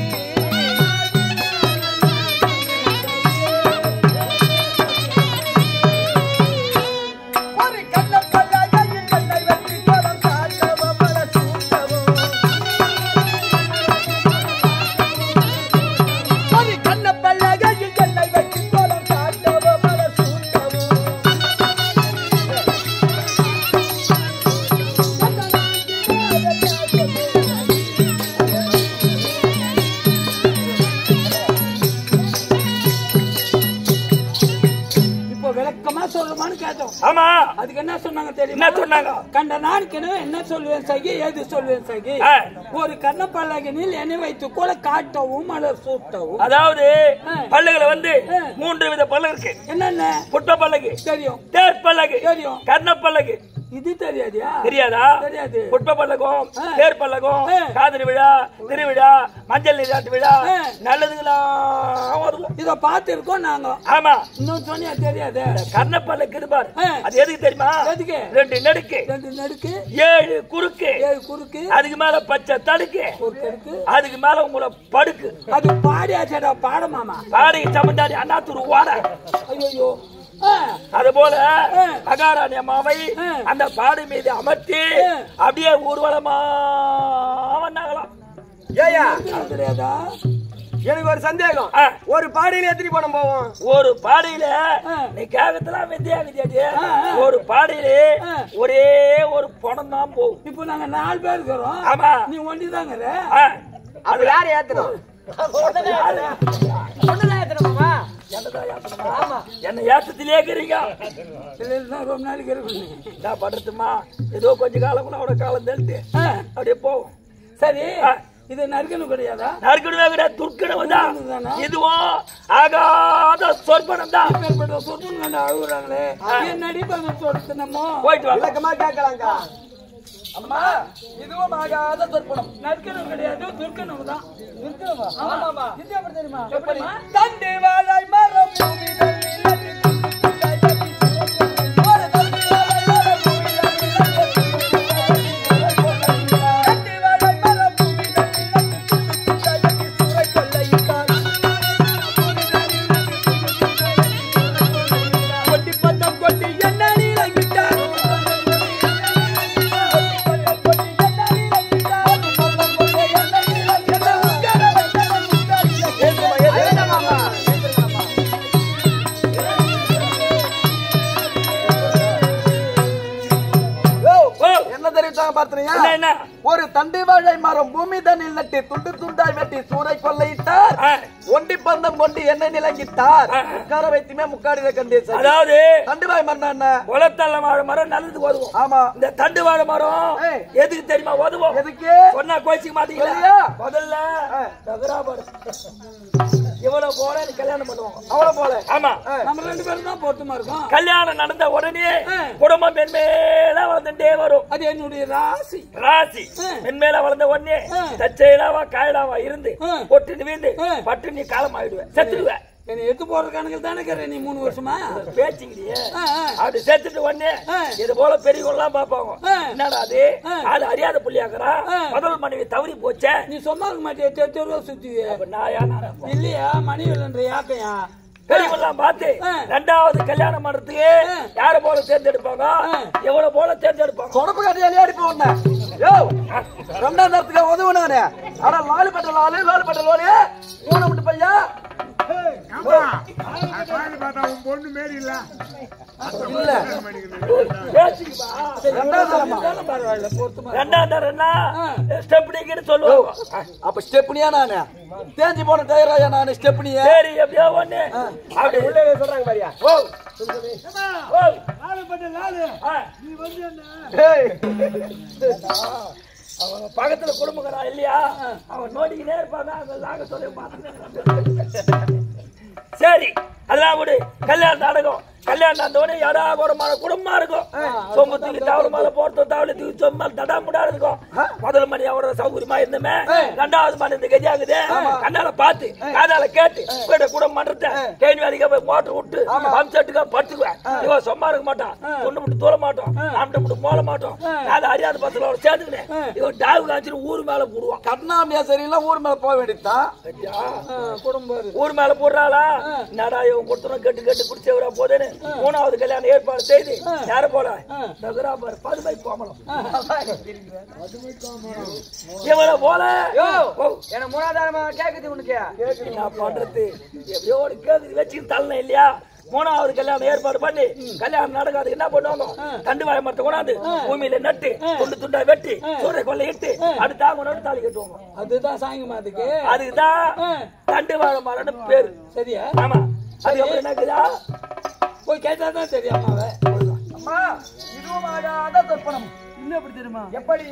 ஆமா, அதுக்கு என்ன சொன்னாங்க தெரியுமா? என்ன சொன்னாங்க? கண்ட நான்கெனவே என்ன சொல்வேன் சகி ஏது சொல்வேன் சகி, ஒரு கண்ணப்பல்லகனில் எண்ணெய் வைத்து கூட காட்டவும் மலர் சூட்டவும். அதாவது பல்லுகளை வந்து 3 வித பல்லு இருக்கு. என்னென்ன? புட்ட பல்லகு தெரியும், தேர் பல்லகு தெரியும், கர்ண பல்லகு இது தெரியாதியா? தெரியாதா? தெரியாது. புட்ப பல்லகம் தேர் பல்லகம் காதலி விழா திருவிழா மஞ்சள் நீராட்டு விழா நல்லதுங்களாம் வருவோம். இத பாத்துருக்கோம் நாங்க. ஆமா, இன்னும் சொன்னியா தெரியாது? கர்ண பல்லக்கு இருப்பாரு. அது எதுக்கு தெரியுமா? எதுக்கு? 2 நெடுக்கு 7 குறுக்கு அதுக்கு மேல பச்சை தடுக்கு அதுக்கு மேல உங்களை படுக்கு. அது பாடியாச்சடா பாடமாமா பாடி சமந்தாடி அண்ணாத்தூர் வாட. ஐயோ, அது போல மகாராணி அம்மாவை அந்த பாடு மீது அமர்த்தி அப்படியே ஊர்வலமா வந்தாங்களாம். ஏயா தெரியாதா? எனக்கு ஒரு சந்தேகம். ஒரு பாடையில எத்தனை பணம் போவோம்? ஒரு பாடையில நீ கேட்கலாம் வித்தியாடி. ஒரு பாடையில ஒரே ஒரு பணம் தான் போகும். இப்ப நாங்க 4 பேர் இருக்கிறோம். ஆமா, நீ ஒண்டிதாங்கற. அது யாரு ஏத்தணும்? என்ன ஏத்தத்திலே இருக்கிறீங்க? ரொம்ப நாளைக்கு இருக்கு. நான் பண்றதுமா ஏதோ கொஞ்ச காலம் கூட அவட காலம் தள்ளிட்டு அப்படியே போவோம். சரி, இது நறுக்கணும் கிடையாதா? நறுக்கணுமே கிடையாது, துர்க்கணும் தான். இதுவும் ஆகாத சொற்பனம் தான். சொற்பனம் கண்டு அழுகுறாங்களே, என்னடி பண்ண சொற்பனமோ? போயிட்டு விளக்கமா கேட்கலாங்க. அம்மா இதுவும் ஆகாத தர்ப்பணம். நற்கனவு கிடையாது, துர்க்கனவு தான். இருக்கணுமா? ஆமாமா. இது எப்படி தெரியுமா? எப்படிமா? தண்டி வாழை மரம் ஒரு தண்டி வாழை மரம் பூமி தண்ணில் நட்டி துண்டு துண்டாய் வெட்டி சூறை கொள்ளையிட்டார். ஒண்டி பந்தம் கொண்டு என்ன நிலங்கிட்டார். உட்கார வைத்துமே முக்காடில கண்டேன். அதாவது தண்டு வாழை மரம் என்ன? உலத்தள்ள வாழை மரம் நல்லதுக்கு உதவும். ஆமா, இந்த தண்டு வாழை மரம் எதுக்கு தெரியுமா உதவும்? எதுக்கு சொன்னா கோச்சிக்க மாட்டீங்களா? முதல்ல இவ்வளவு போல கல்யாணம் பண்ணுவோம். அவ்வளவு போல. ஆமா, நம்ம 2 பேரும் தான் பொருத்தமா இருக்கும். கல்யாணம் நடந்த உடனே குடும்பம் மென்மேல வளர்ந்துட்டே வரும். அது என்னுடைய ராசி. ராசி மென்மேல வளர்ந்த உடனே தச்சையிலாவா காயலாவா இருந்து பொட்டு வீந்து பட்டு நீ காலம் ஆயிடுவேன், செத்துடுவேன். என்ன எடுத்து போறதுக்கான தானே நீ 3 வருஷமா பேச்சுக்கிறியே. அப்படி செத்துட்டு உடனே இது போல பெரியவங்களாம் பாப்பாங்க. என்னடா அது ஆளு அறியாத புள்ளியாக்குறா, முதல் மனைவி தவறி போச்சே, நீ சொன்னா மாட்டே சுத்தி இல்லையா மனைவி யாக்கையா பெரியவெல்லாம் பார்த்து 2வது கல்யாணம் பண்றதுக்கு யார போல தேர்ந்தெடுப்பாங்க, எவ்வளவு போல தேர்ந்தெடுப்பாங்க. தொடப்பு கட்டியாலே அடிப்போம். 2வது நேரத்துக்கு உதவுனானே. ஆனா லாலுபட்ட லாலு மூணு விட்டு பையா பொண்ணு மாரி இல்ல. அப்ப ஸ்டெப்னியா நானு தேஞ்சி போன டயராயா நானு ஸ்டெப்னியா. சரி எப்படியோ ஒண்ணு அப்படி உள்ளே சொல்றாங்க பாரியா. ஓ அவன் பக்கத்துல குடும்பங்களா இல்லையா, அவன் நோடிக்கிட்டே இருப்பாங்க. சொல்ல சரி அதெல்லாம் விடு. கல்யாண நாடகம் கல்யாணம் ஆனவனே யாராவது ஒரு குடும்பமா இருக்கும். சொம்பத்துக்கு தவறு மேல போறது தவளத்துக்கு சொம்மா தடா முடா இருக்கும். முதல் மணி அவரோட சௌகரியமா இருந்தமே. 2வது மணி இந்த கெஜாகுது கண்ணால பாத்து காதால கேட்டு போயிட குடும்பம் பண்றத கேணி வேலைக்கு போய் மோட்டர் விட்டு பம்ப் செட்டுக்கா படுத்துக்குவேன். இவன் சும்மா இருக்க மாட்டான், ஒண்ணு மட்டும் தூர மாட்டோம், நாமட்ட மட்டும் போல மாட்டோம். நான் அறியாத பசங்கள சேர்த்துக்கினேன். இவன் டாவு காய்ச்சி ஊர் மேல போடுவான். கர்ணாமியா சரியில்லை ஊர் மேல போக வேண்டியதுதான். குடும்பம் ஊர் மேல போடுறாளா நடா இவன் கொடுத்தோம் கெட்டு கெட்டு குடிச்சவரா போதேன்னு 3வது கல்யாணம் ஏற்பாடு செய்து யார போல நகராபார் பதுமை கோமலம் இவளை போல என்ன 3வது கேக்குது உனக்கு என்ன பண்றது எப்படியோ கேக்குது வச்சு தள்ளன இல்லையா. 3வது கல்யாணம் ஏற்பாடு பண்ணி கல்யாணம் நடக்காதுக்கு என்ன பண்ணுவாங்க, தண்டு வாழை மரத்தை கொண்டாந்து பூமியில நட்டு துண்டு துண்டா வெட்டி சூறை கொள்ளை இட்டு அடுத்தாங்க தாலி கட்டுவாங்க. அதுதான் சாயங்கமா அதுக்குதான் தண்டு வாழை மரம்னு பேரு. சரியா? ஆமா. அது என்னக்குதா போய் கேட்டாதான் தெரியாம அம்மா இதுவும் ஆகாத தர்ப்பணம். இன்னும் எப்படி தெரியுமா? எப்படி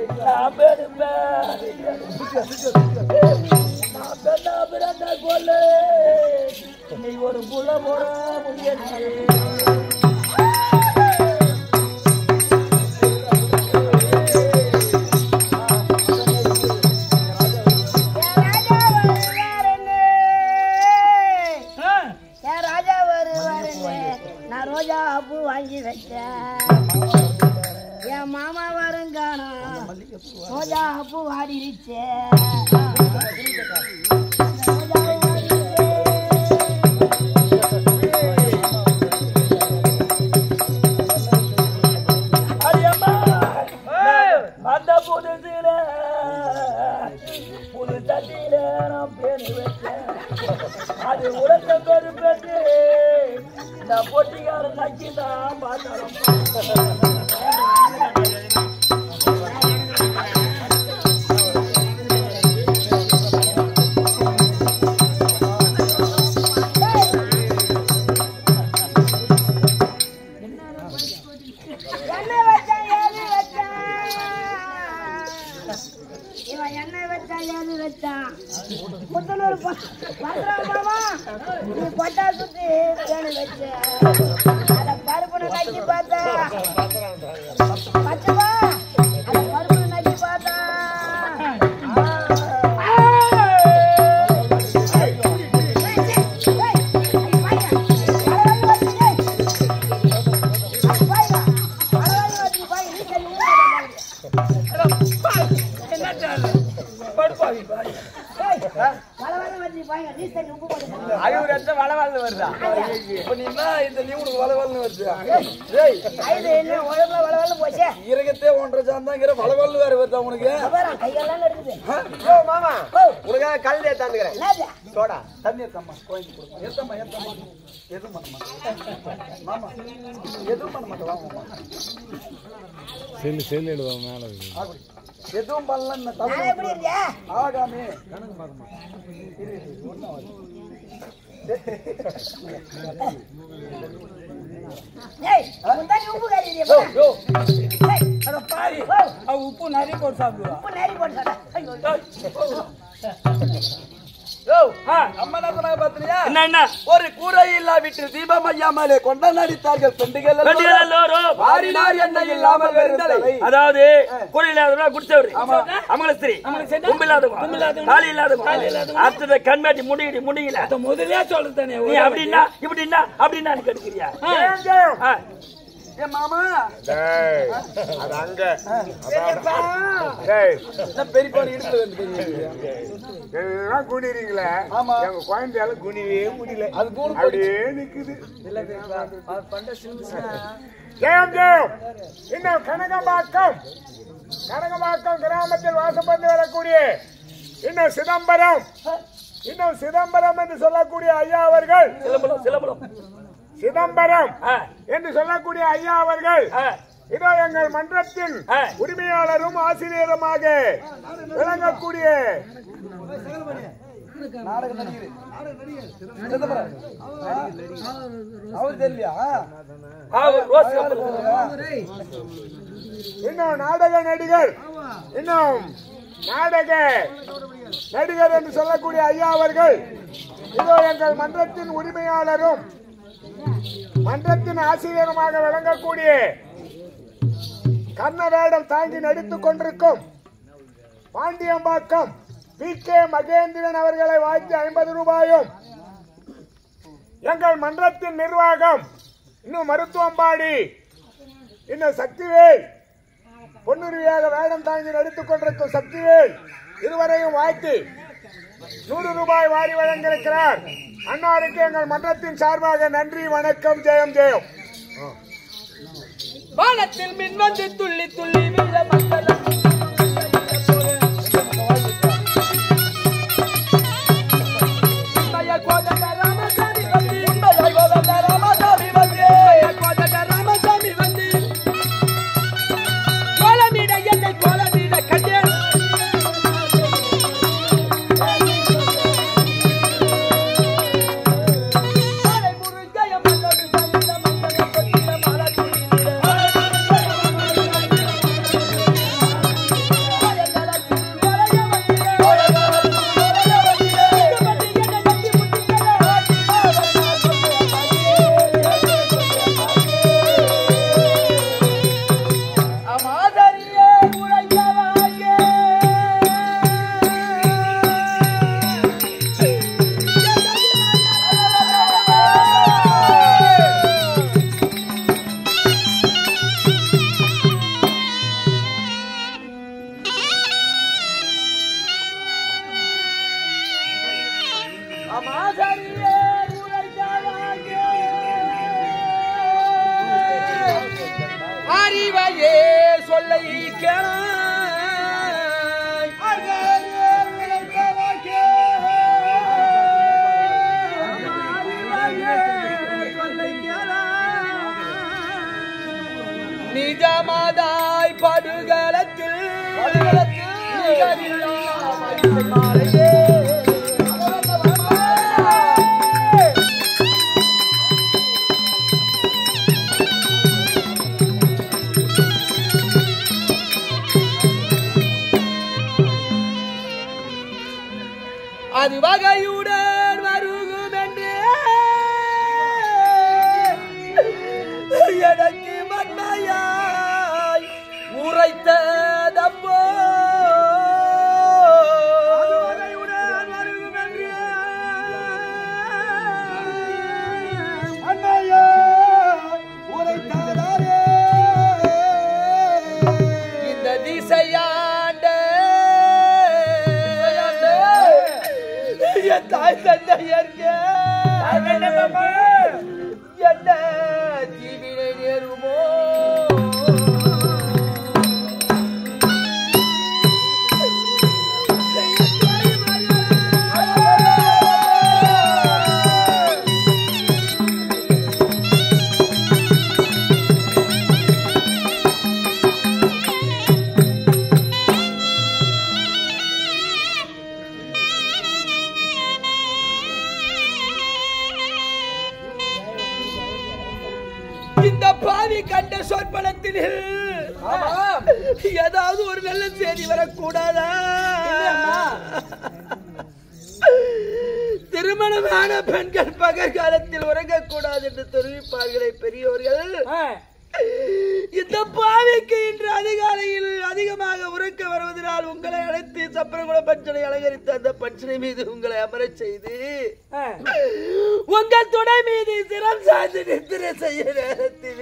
நீ ஒரு புல போற முடியாது. ரோஜா பூ வாங்கி வச்சேன் என் மாமா வருங்கானா ரோஜா பூ வாடிருச்சே அந்த புதுசில புது தட்டியில நான் பேரு வச்சேன் அது உடத்த பேரு பெற்று இந்த பொட்டிக்காரன் நக்கிதான் பார்த்தாலும் பருப்பு நக்கி பார்த்தா பச்சவா பருப்பு நக்கி பார்த்தா இறகத்தே ஒன்றரை சாந்தாங்கிற வளவல் வேற வருதா உனக்கு மாமா உனக்காக கல் ஏத்தாந்துக்கிறேன் சோடா தண்ணி ஏத்தம்மா கோயில் கொடுங்க ஏத்தம்மா ஏத்தம்மா எதுவும் பண்ண மாட்டேன் மாமா எதுவும் பண்ண மாட்டேன் செல்லு எழுதுவோம் மேல எதுவும் பண்ணல தப்பு ஆகாமே கணக்கு பார்க்க உப்பு நிறைய போட்டு சாப்பிடுவா. ஒரு கூரை இல்லா வீட்டில் தீபம் ஐயாமலே கொண்ட நடித்தார்கள் பெண்டுகள் எண்ணெய் இல்லாமல் வருந்தலை. அதாவது குறையில்லாத குடிச்சவரு அமலஸ்திரி காலி இல்லாத அடுத்தது கண்மாட்டி முடியல முதலே சொல்லுதானே நீ அப்படின்னா இப்படின்னா அப்படின்னா கெடுக்கிறியா மாமா அது அங்க பெரியப்பாடு இடுப்புல வந்து எல்லாம் குனிறீங்களே எங்க குழந்தையால குனிவே முடியல அது அப்படியே நிக்குது ஜெயம் ஜெயம் இன்னும் கனகம்பாக்கம் கிராமத்தில் வாசம் பண்ணி வரக்கூடிய இன்னும் சிதம்பரம் என்று சொல்லக்கூடிய ஐயா அவர்கள் சிதம்பரம் என்று சொல்லக்கூடிய ஐயா அவர்கள் இதோ எங்கள் மன்றத்தின் உரிமையாளரும் ஆசிரியருமாக விளங்கக்கூடிய நாடக நடிகர் அவர் தெரியலையா இன்னும் நாடக நடிகர் என்று சொல்லக்கூடிய ஐயா அவர்கள் இதோ எங்கள் மன்றத்தின் உரிமையாளரும் மன்றத்தின் ஆசிரியருமாக விளங்கக்கூடிய கர்ண வேடம் தாங்கி நடித்துக் கொண்டிருக்கும் பாண்டியம்பாக்கம் PK மகேந்திரன் அவர்களை வாழ்த்தி 50 ரூபாயும் எங்கள் மன்றத்தின் நிர்வாகம் இன்னும் மருத்துவம்பாடி இன்னும் சக்திவேல் பொன்னுரியாக வேடம் தாங்கி நடித்துக் கொண்டிருக்கும் சக்திவேல் இருவரையும் வாழ்த்தி 100 ரூபாய் வாரி வழங்கியிருக்கிறார். அன்னாருக்கு எங்கள் மன்றத்தின் சார்பாக நன்றி வணக்கம். ஜெயம் ஜெயம். வானத்தில் மின் வந்து துள்ளி துள்ளி வீழ மக்கள் மாசரியே அறிவையே சொல்லை நிஜமாதாய் படுகளத்தில் அது வகையுடன் வருகும் என்று எனக்கு மண்மையாய் உரைத்ததப்போ வகையுடன் வருகும் என்று மண்மையாய் உரைத்ததாரே இந்த திசையாண்ட தாய் தந்தையர்க என்ன தீவினை நேருமோ இந்த பாவி கண்ட சொற்பனத்தில் ஏதாவது ஒரு நல்ல செய்தி வரக்கூடாதா? திருமணமான பெண்கள் பகல் காலத்தில் உறங்கக்கூடாது என்று தெரிவிப்பார்களே பெரியோர்கள். இந்த பாவிக்கு இன்று அதிகாலையில் அதிகமாக உறக்க வருவதனால் உங்களை அழைத்து சப்பரகுல பஞ்சனை அலங்கரித்த அந்த பஞ்சனை மீது உங்களை அமரச் செய்து உங்கள் துணை மீது சிரம் சாய்ந்து நித்திரை செய்ய நேரத்தில்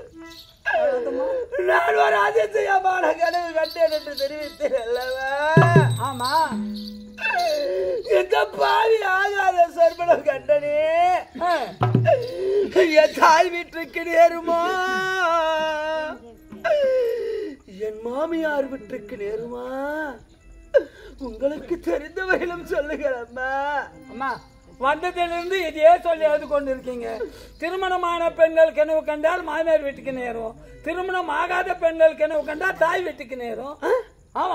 நான் ஒரு அதிசயமான கனவு கண்டேன் என்று தெரிவித்தேன் அல்லவா? ஆமா. இந்த பாவி ஆகாத சொற்பனம் கண்டனே என் தாய் வீட்டுக்கு நேருமா, என் மாமியார் வீட்டுக்கு நேருமா? உங்களுக்கு தெரிந்தவர்களும் சொல்லுங்கள் அம்மா. அம்மா வந்ததிலிருந்து இதையே சொல்லியாவது கொண்டிருக்கீங்க. திருமணமான பெண்கள் கனவு கண்டால் மாமியார் வீட்டுக்கு நேரும், திருமணம் ஆகாத பெண்கள் கனவு கண்டால் தாய் வீட்டுக்கு நேரும். ஆமா,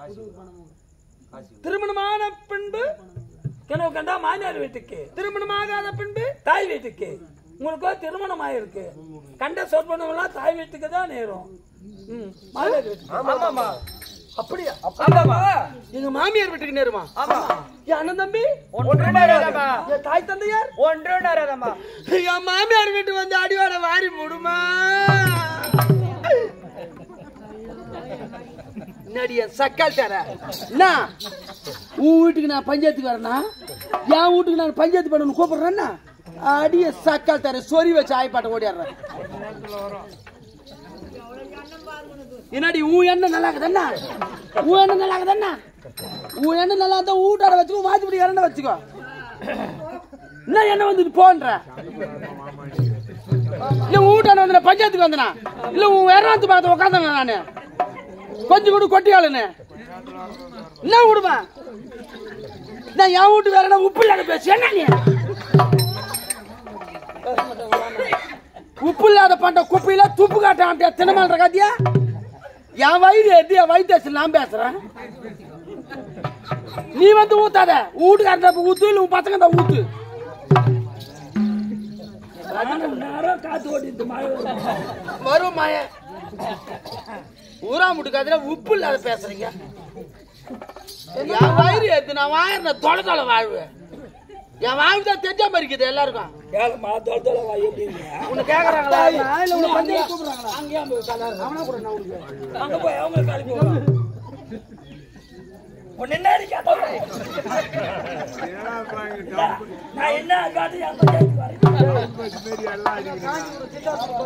திருமணமான பின்பு கனவு கண்டா மாமியார் வீட்டுக்கு, திருமணமாகாத பின்பு தாய் வீட்டுக்கு. உங்களுக்கு திருமணம் ஆயிருக்கு, கண்ட சொற்பனம் எல்லாம் தாய் வீட்டுக்கு தான் நேரும். மாமியார் வீட்டுக்கு. அப்படியா? எங்க மாமியார் வீட்டுக்கு நேருமா? என் அண்ணன் தம்பி என் தாய் தந்தையார் என் மாமியார் வீட்டு வந்து அடிவாட வாரி மூடுமா? சக்கால் தர உன் வீட்டுக்கு நான் பஞ்சாயத்துக்கு வரேன்னா, என் வீட்டுக்கு நான் பஞ்சாயத்து பண்ணு கூப்பிடுறேன்னா அடிய சக்கால் தர சொறி வச்சு ஆய்ப்பாட்ட ஓடிடுறேன். என்னடி உன் எண்ணம் நல்லா இருக்குதுன்னா, உன் எண்ணம் நல்லா இருக்குதுன்னா, உன் எண்ணம் நல்லா இருந்தா வீட்டாட வச்சுக்கோ, மாத்திப்படி இறண்ட வச்சுக்கோ. என்ன என்ன வந்து போன்ற இல்ல வீட்டாட வந்து பஞ்சாயத்துக்கு வந்தனா, இல்ல உன் வேறாந்து பார்த்து உட்காந்தாங்க. நானு கொஞ்சம் கூட கொட்டியாளுன்னு என்ன விடுமா? நான் என் வீட்டு வேற உப்பு இல்லாத பேசு. என்ன நீ உப்பு இல்லாத பண்ட குப்பையில துப்பு காட்ட தினமான்ற காத்தியா? என் வயிறு எது என் வயிற்று நான் பேசுறேன். நீ வந்து ஊத்தாத, வீட்டுக்கார ஊத்து, இல்ல உன் பசங்க தான் ஊத்து. காத்து ஓட்டிட்டு வரும் மாய ஊரா முட்டுக்காதுல உப்பு இல்லாத பேசுறீங்க. என் வயிறு எது நான் வாயிற தொலை தொலை வாழ்வு. என் வாழ்வு தான் தெரிஞ்ச மாதிரி இருக்குது எல்லாருக்கும். உன்னை கேக்குறாங்களா? இல்ல உன்னை பஞ்சாயத்து கூப்பிடுறாங்களா? அவனா கூட நான் உனக்கு அங்க போய் அவங்க காலி என்ன காட்டு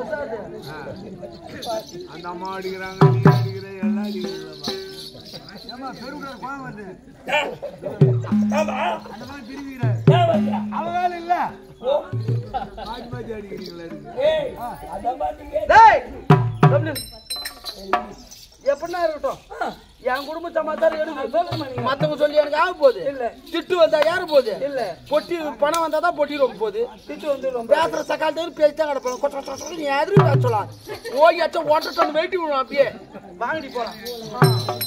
அந்த அம்மா அடிக்கிறாங்க, நீ அடிக்கிற, எல்லாம் அடிக்கிறாங்க. எப்படின்னா இருக்கட்டும் என் குடும்ப சமாச்சாரம் எடுக்க மத்தவங்க சொல்லி எனக்கு ஆக போகுது இல்ல திட்டு வந்தா யாரு போகுது இல்ல பொட்டி பணம் வந்தாதான் பொட்டி ரொம்ப போகுது திட்டு வந்து பேசுற சக்காலத்து பேசிதான் கிடப்போம் கொட்ட நீ எதிரும் சொல்லலாம் ஓய் அச்சா ஓட்ட வெயிட்டி விடும் அப்படியே வாங்கடி போலாம்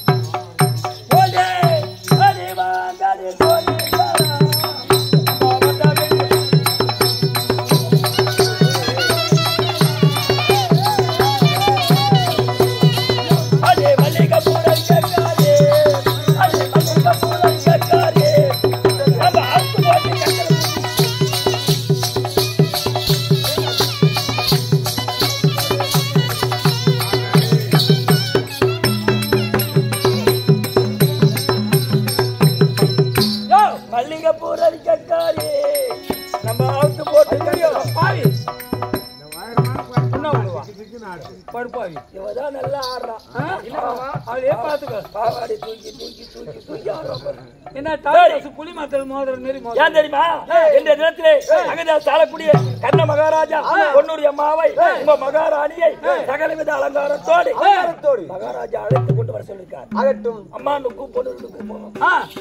கர்ண மகாராஜா பொன்னுடைய அம்மாவை உங்க மகாராணியை சகலவித அலங்காரத்தோடு மகாராஜா அழைத்து கொண்டு வர சொல்லிருக்கார். ஆகட்டும் அம்மா கூப்பிடணும்.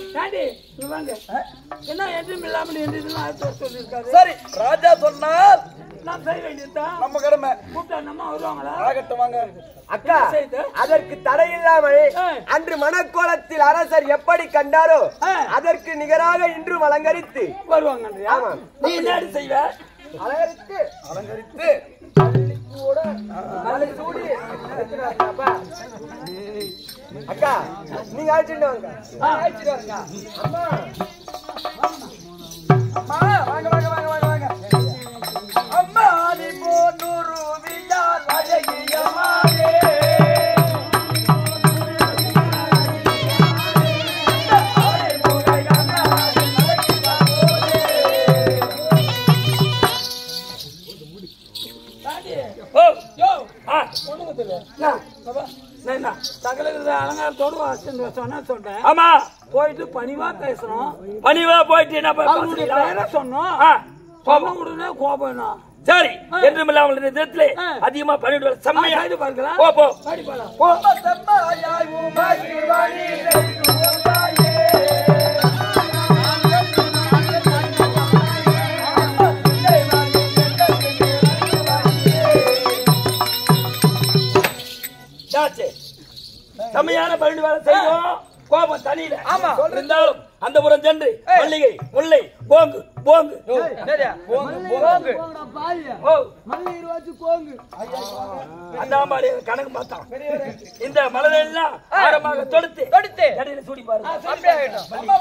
என்ன எதுவும் இல்லாமல் சொல்லியிருக்காரு. சரி ராஜா சொன்னால் நான் செய்ய வேண்டியதுதான் நம்ம கடமை. கூப்பிட்டா நம்ம வருவாங்களா? ஆகட்டும் வாங்க. அக்கா அதற்கு தடையில்லாமல் அன்று மணக்கோலத்தில் அரசர் எப்படி கண்டாரோ அதற்கு நிகராக இன்றும் அலங்கரித்து வருவாங்க. நீ என்ன செய்வ? அலங்கரித்து அக்கா நீங்க அழைச்சிட்டு வாங்க. அம்மா வாங்க வாங்க வாங்க வாங்க வாங்க. அம்மா நீ போனூரு விழால் அழகியமானே அலங்காரத்தோடு சொல்றேன். ஆமா போயிட்டு பணிவா பேசுறோம். பணிவா போயிட்டு என்ன பெயரை சொன்னோம். சொன்ன உடனே கோபம். சரி என்றும் இல்லாமல் நேரத்திலே அதிகமா பண்ணிட்டு செம்மையா பார்க்கலாம். போ போ செம்மையான பன்னெண்டு வேலை செய்வோம். கோபம் தனியில இருந்தாலும் அந்த புறம் சென்று மல்லிகை முல்லை போங்கு போங்கு அந்த மாதிரி கணக்கு பார்த்தான். இந்த மலரெல்லாம் ஆரமாக தொடுத்து கடையில சூடி பாருங்க.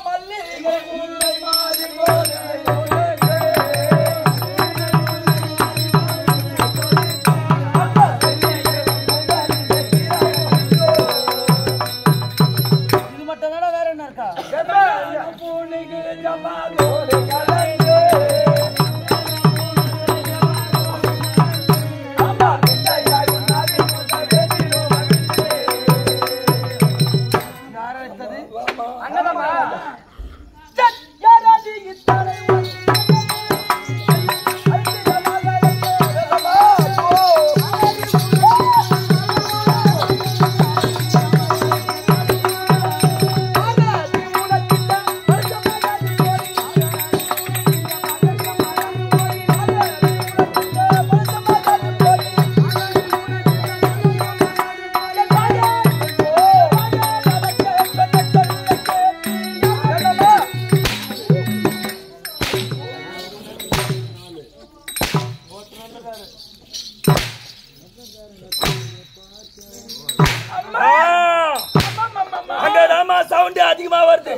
சவுண்ட் அதிகமா வருது.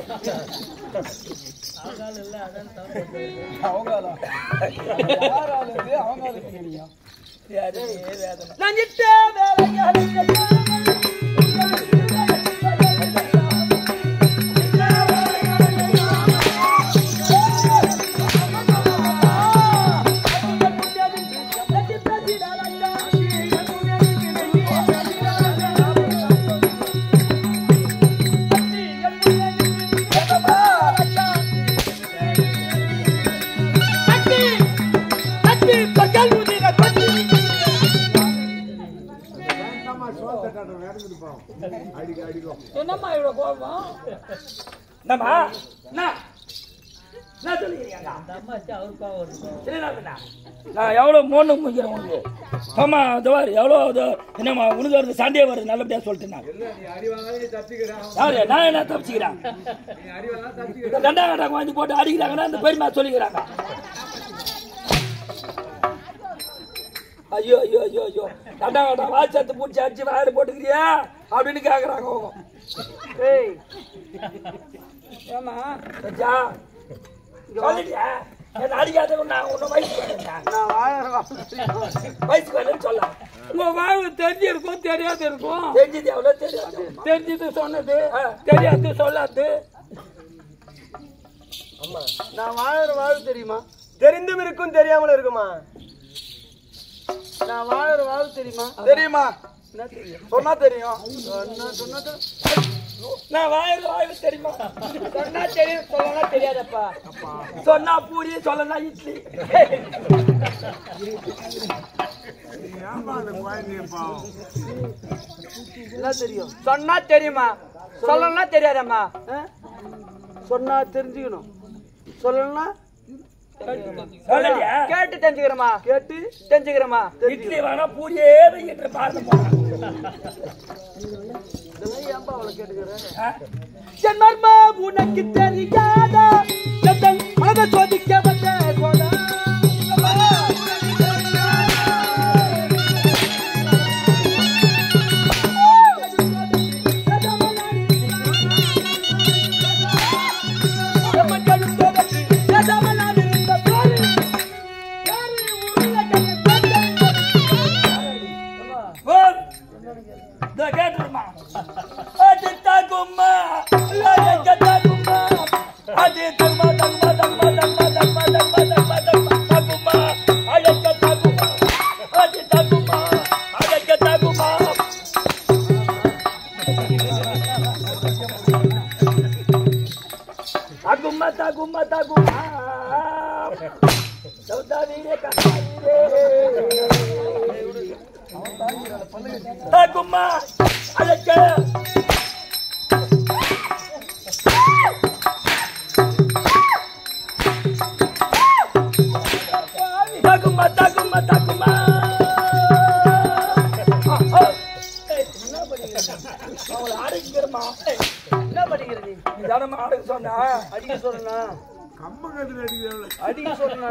இவ்வளவு கோபம்? என்னம்மா? என்ன? என்ன சொல்லிக்கிறீங்க? நான் எவ்வளவு மோன்னு முடிக்கிறேன் உனக்கு. ஆமா அதுவாரு எவ்வளவு என்னம்மா உனக்கு வருது சண்டே வருது நல்லபடியா சொல்லிட்டு நான் நான் என்ன தப்பிச்சுக்கிறேன். தண்டா கட்டாங்க வாங்கி போட்டு அடிக்கிறாங்கன்னா அந்த பெருமை சொல்லிக்கிறாங்க. ஐயோ ஐயோ ஐயோ ஐயோ தண்டா கட்டா வாட்சத்தை பூச்சி அடிச்சு வாயில போட்டுக்கிறியா அப்படின்னு கேக்குறாங்க அவங்க. ஏய் ஏமா சொல்லிட்டியா என்ன அடிக்காத நான் ஒன்னும் வயசுக்கு வரேன்னு சொல்ல. உங்க வாழ்வு தெரிஞ்சிருக்கும் தெரியாது இருக்கும். தெரிஞ்சது எவ்வளவு தெரியாது. தெரிஞ்சது சொன்னது தெரியாது சொல்லாது. நான் வாழற வாழ்வு தெரியுமா? தெரிந்தும் இருக்கும் தெரியாமல் இருக்குமா? நான் வாழற வாழ்வு தெரியுமா? தெரியுமா? என்ன தெரியும்? சொன்னா தெரியும். சொன்னது நான் வாயில வாயில தெரியுமா? சொன்னா தெரியும் சொல்லனா தெரியாதப்பா. சொன்னா பூரி சொல்லனா இட்லி. என்ன தெரியும்? சொன்னா தெரியுமா? சொல்லனா தெரியாதம்மா. சொன்னா தெரிஞ்சுக்கணும் சொல்லனா சொல்லலையா? கேட்டு தெரிஞ்சுக்கிறோமா? கேட்டு தெரிஞ்சுக்கிறோமா? இட்லி வேணா பூரியே வைக்கிற பாருங்க. ஏன்பா அவளை கேட்டுக்கிறேன்? ஜென்மர்மா உனக்கு தெரியாதா எத்தன் மனதை சோதிக்க வந்த கோடா கேட்டுருமா அது தகுமா தகுமா அது தகுமா தகுமா தகுமா தகுமா தகுமா தகுமா தகுமா தகுமா அழக தகுமா அது தகுமா அழக தகுமா தகுமா தகுமா தகுமா சௌதாரியே கசாரியே தகுமா அழக தகுமா தகுமா தகுமா அவளை அடிக்கிறமா. என்ன படிக்கிற நீ? தானமா அடிக்க சொன்னா அடிக்க சொல்லனா? அடிக்க சொல்லனா?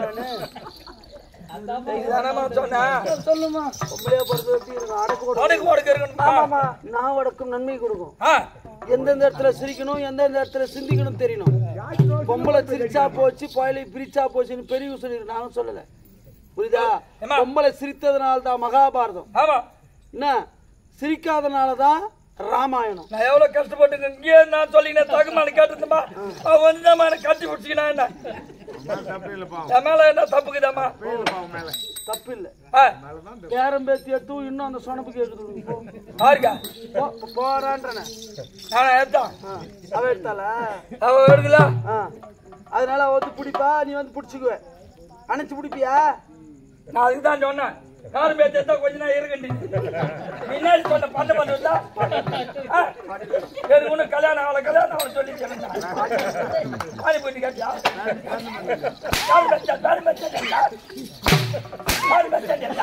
தானமா சொன்னா சொல்லுமா. பொம்பளையா பொறுத்த வரைக்கும் அடக்கு ஒடுக்க இருக்கணுமா? ஆமாமா. நான் உடக்கும் நன்மை கொடுக்கும். எந்தெந்த இடத்துல சிரிக்கணும் எந்தெந்த இடத்துல சிந்திக்கணும் தெரியணும். பொம்பளை சிரிச்சா போச்சு புயலை பிரிச்சா போச்சுன்னு பெரிய சொல்லிருக்கு. நானும் சொல்லல புரியுதா? பொம்பளை சிரித்ததுனால தான் மகாபாரதம். ஆமா என்ன சிரிக்காதனாலதான் ராமாயணம். நான் எவ்வளவு கஷ்டப்பட்டு இங்கே நான் சொல்லினேன் தகுமானு கேட்டுமா அவ வந்து எனக்கு கட்டி பிடிச்சிக்கினா என்ன என் மேல என்ன தப்புக்குதாமா? தப்பு இல்ல. பேரம் பேத்தி எடுத்து இன்னும் அந்த சொனப்பு கேக்குது பாருங்க போறான்றன நானா எடுத்தான் அவ எடுத்தால அவ எடுக்கல. அதனால அவ வந்து பிடிப்பா நீ வந்து பிடிச்சுக்குவ அணைச்சு பிடிப்பியா? நான் அதுக்கு தான் சொன்னேன் காரம் பேச்சா கொஞ்ச நேரம் இருக்கண்டி முன்னாடி சொன்ன பண்ண பண்ணுதா சரி ஒண்ணு கல்யாணம் அவளை கல்யாணம் அவளை சொல்லி பானி போயிட்டு கேட்டியா? காரம் பேச்சா காரம் பேச்சா காரம் பேச்சா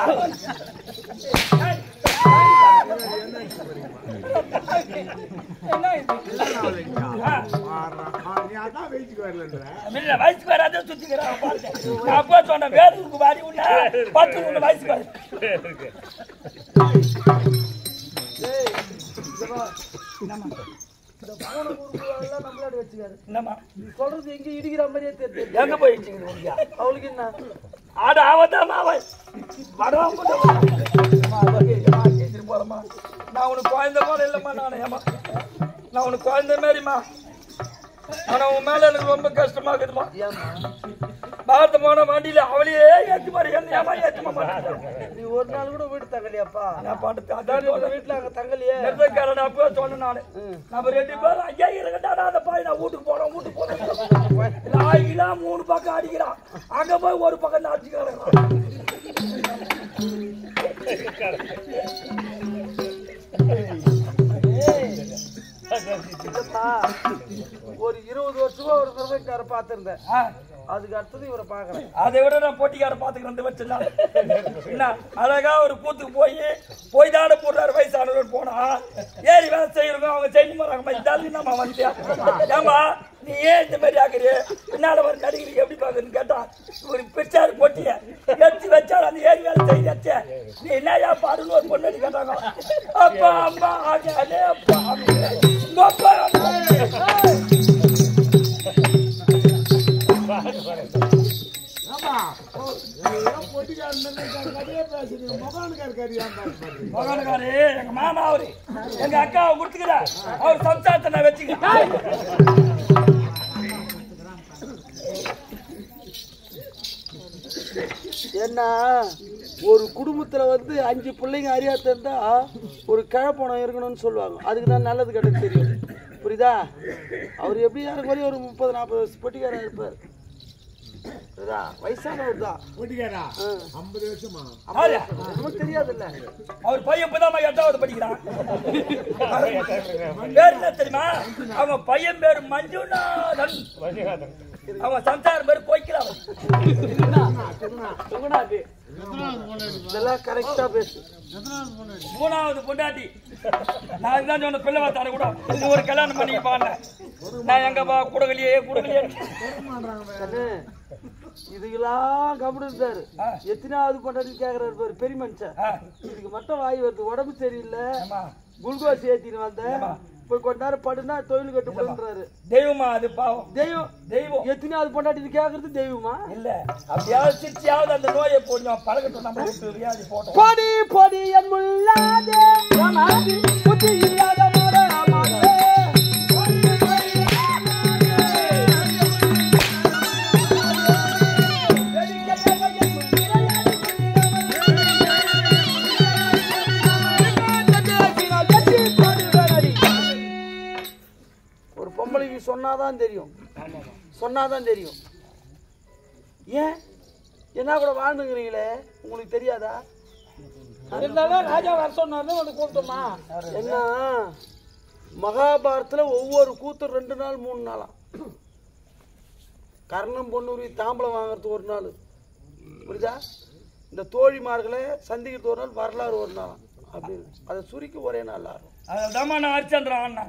வயசுக்கு வராத சுத்திக்கிறான் பாருங்க. அப்பா சொன்ன வேருக்கு வாரி உள்ள 10 வயசுக்கு வர சொல்றது எங்க இடிக்கிற மாதிரியே தெரியுது. எங்க போயிடுச்சு அவளுக்கு என்ன ஆட ஆவதாமா போறமா? நான் உனக்கு குழந்தை போல இல்லம்மா. நான் உனக்கு குழந்தை மாதிரிமா. ஆனா உன் மேல எனக்கு ரொம்ப கஷ்டமா இருக்குதுமா. பார்த்த போன வண்டியில அவளையே ஏற்றி பாரு என்ன ஏற்றுமா மாட்டேன். நீ ஒரு நாள் கூட வீட்டு தங்கலையாப்பா? நான் பாட்டு அதான் வீட்டுல அங்க தங்கலையே. நெருக்காரன் அப்போ சொன்னேன் நானு. நம்ம 2 பேரும் ஐயா இருக்கட்டா அந்த பாய் நான் வீட்டுக்கு போறேன். நாய்லாம் 3 பக்கம் அடிக்கிறான். அங்க போய் ஒரு பக்கம் தான் அடிச்சுக்கிறான். ஒரு 20 வருஷமா ஒரு பிரபைக்கார பாத்திருந்தேன். அதுக்கு அடுத்தது இவரை பாக்குறேன். அதை விட நான் போட்டிக்கார பாத்துக்கிறேன் வச்சுனா என்ன அழகா ஒரு கூத்துக்கு போய் தாட போடுறாரு வயசானவர் போனா ஏறி வேலை செய்யறோம் அவங்க செஞ்சு போறாங்க இதாலும் நம்ம வந்தியா ஏமா நீ ஏன் இந்த மாதிரி ஆக்குறிய பின்னால ஒரு நடிகருக்கு எப்படி பாக்குறேன்னு கேட்டா ஒரு பிச்சாரு போட்டிய எடுத்து வச்சாரு அந்த ஏறி வேலை செய்ய நீ என்னையா பாருன்னு ஒரு பொண்ணு கேட்டாங்க அப்பா அம்மா ஆகே அப்பா அப்பா மகானகாரு எங்க மாமா அவரு எங்க அக்காவை கொடுத்துக்கிற அவர் சம்சாரத்தை நான் வச்சுக்கிறேன். ஏன்னா ஒரு குடும்பத்துல 5 பிள்ளைங்க அறியாத இருந்தா ஒரு கிழப்பணம் இருக்கணும்னு சொல்லுவாங்க. அதுக்கு தான் நல்லது கெட்டது தெரியும். புரியுதா? அவர் எப்படி யாருக்கு வரையும் ஒரு 30-40 பொட்டிக்காரா இருப்பார். வயசானவர் தான். 50 வருஷமா நமக்கு தெரியாதுல்ல. அவர் பையன் இப்பதான் 8வது படிக்கிறான். பேர் என்ன தெரியுமா? அவங்க பையன் பேரு மஞ்சுநாதன். அவங்க சம்சாரம் பேரு கோய்க்கலாம். இதெல்லாம் கரெக்டா பேசு. 3வது பொண்டாட்டி. நான் தான் சொன்ன பிள்ளை வாத்தாரு கூட ஒரு கல்யாணம் பண்ணி பாருங்க. நான் எங்க கூடகலியே இதுக்கெல்லாம் கபடு இருந்தாரு. எத்தனாவது பொண்டாட்டி கேக்குறாரு பாரு பெரிய மனுஷன். இதுக்கு மட்டும் வாய் வருது. உடம்பு சரியில்லை, குளுக்கோஸ் ஏத்தின்னு வந்த போய் கொஞ்ச நேரம் படுனா தொழில் கட்டு பண்றாரு. தெய்வமா அது பாவம். தெய்வம் எத்தனாவது பொண்டாட்டி கேக்குறது தெய்வமா இல்ல? அப்படியாவது சிரிச்சியாவது அந்த நோயை போடணும் பழகட்டும். நம்ம வியாதி போட்டோம். பொடி பொடி என் முள்ளாதே புத்தி இல்லாத சொன்னாதான் தெரியும். ஏன் என்ன கூட வாழ்ந்துங்கிறீங்களே உங்களுக்கு தெரியாதா? ராஜா வர சொன்னாரு கூப்பிட்டோமா? என்ன மகாபாரத்துல ஒவ்வொரு கூத்து 2 நாள் 3 நாளா. கர்ணம் பொன்னூரி தாம்பலம் வாங்கறதுக்கு 1 நாள். புரியுதா? இந்த தோழிமார்களை சந்திக்கிறது 1 நாள், வரலாறு 1 நாள். அப்படி அதை சுருக்கி ஒரே நாள் ஆகும். அதான் நான் ஹரிச்சந்திரன் அண்ணா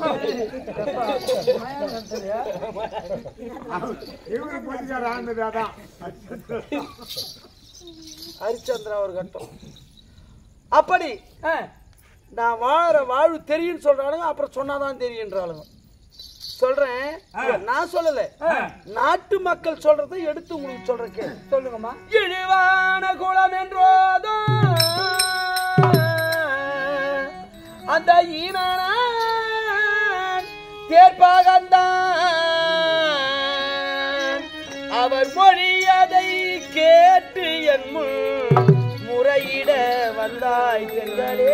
ஹரிச்சந்திரா ஒரு கட்டம். அப்படி நான் வாழற வாழ்வு தெரியும் சொல்றானுங்க. அப்புறம் சொன்னாதான் தெரியுன்றாளுங்க. சொல்றேன், நான் சொல்லல, நாட்டு மக்கள் சொல்றதை எடுத்து உங்களுக்கு சொல்றேன். சொல்லுங்கம்மா. இழிவான குளம் என்றோதோ அந்த ஈனான் தேர்ப்பாகந்தான் அவர் மொழியதை கேட்டு என் முறையிட வந்தாய் பெண்களே.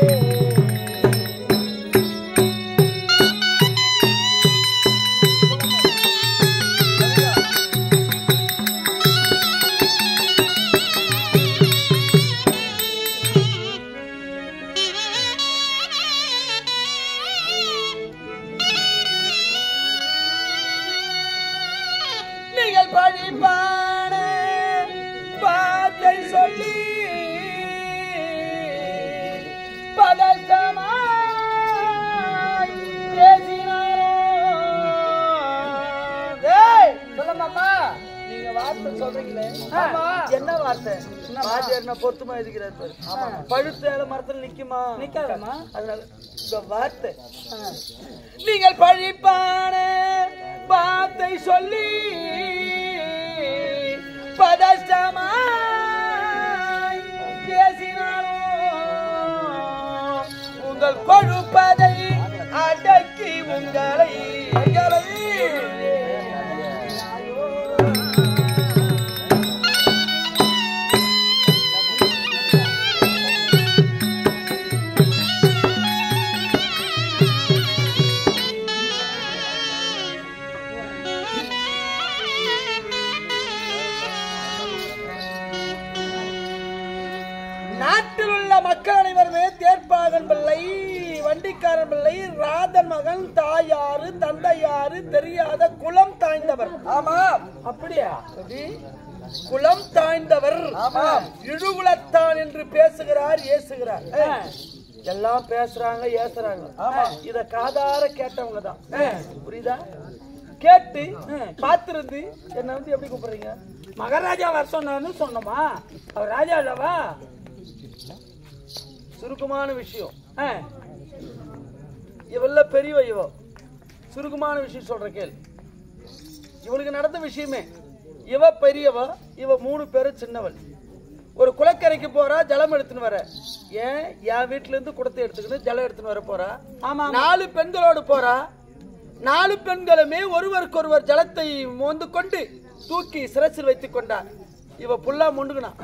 பழிப்பான வார்த்தை சொல்லி பதட்டமாய் பேசினாரோ. சொல்லமாமா, நீங்க வார்த்தை சொல்றீங்களே, என்ன வார்த்தை? வார்த்தை என்ன பொருத்தமா இருக்கிறார் பாரு. பழுத்த மரத்தில் நிக்குமா? நிக்காதமா. அதனால இந்த வார்த்தை நீங்கள் பழிப்பான வார்த்தை சொல்லி பதஷ்டமாய் பேசினாரோ உங்கள் கொழுப்பதை அடக்கி உங்களை நாட்டில் உள்ள மக்கள் அனைவருமே தேர்ப்பாகன் பிள்ளை வண்டிக்காரன் பிள்ளை ராதன் மகன் தாயாரு தந்தையாரு தெரியாத குலம் தாய்ந்தவர். ஆமா அப்படியா? குலம் தாய்ந்தவர். இழுகுலத்தான் என்று பேசுகிறார், ஏசுகிறார். எல்லாம் பேசுறாங்க, ஏசுறாங்க. இத காதார கேட்டவங்க தான். புரியுதா? கேட்டு பாத்திருந்து என்ன வந்து எப்படி கூப்பிடுறீங்க? மகாராஜா வர சொன்னு சொன்னோமா? அவர் ராஜா இல்லவா? சுருக்கமான விஷயம். இவல்ல பெரியவ, இவ சுருக்கமான விஷயம் சொல்ற கேள். இவளுக்கு நடந்த விஷயமே. இவ பெரியவ, இவ 3 பேரும் சின்னவள். ஒரு குளக்கரைக்கு போறா, ஜலம் எடுத்துன்னு வர. ஏன் என் வீட்டுல இருந்து குடத்தை எடுத்துக்கிட்டு ஜலம் எடுத்துன்னு வர போறா. 4 பெண்களோடு போறா. 4 பெண்களுமே ஒருவருக்கொருவர் ஜலத்தை மோந்து கொண்டு தூக்கி சிரசில் வைத்துக் கொண்டார். இவ புல்லா மொண்டுக்குனா.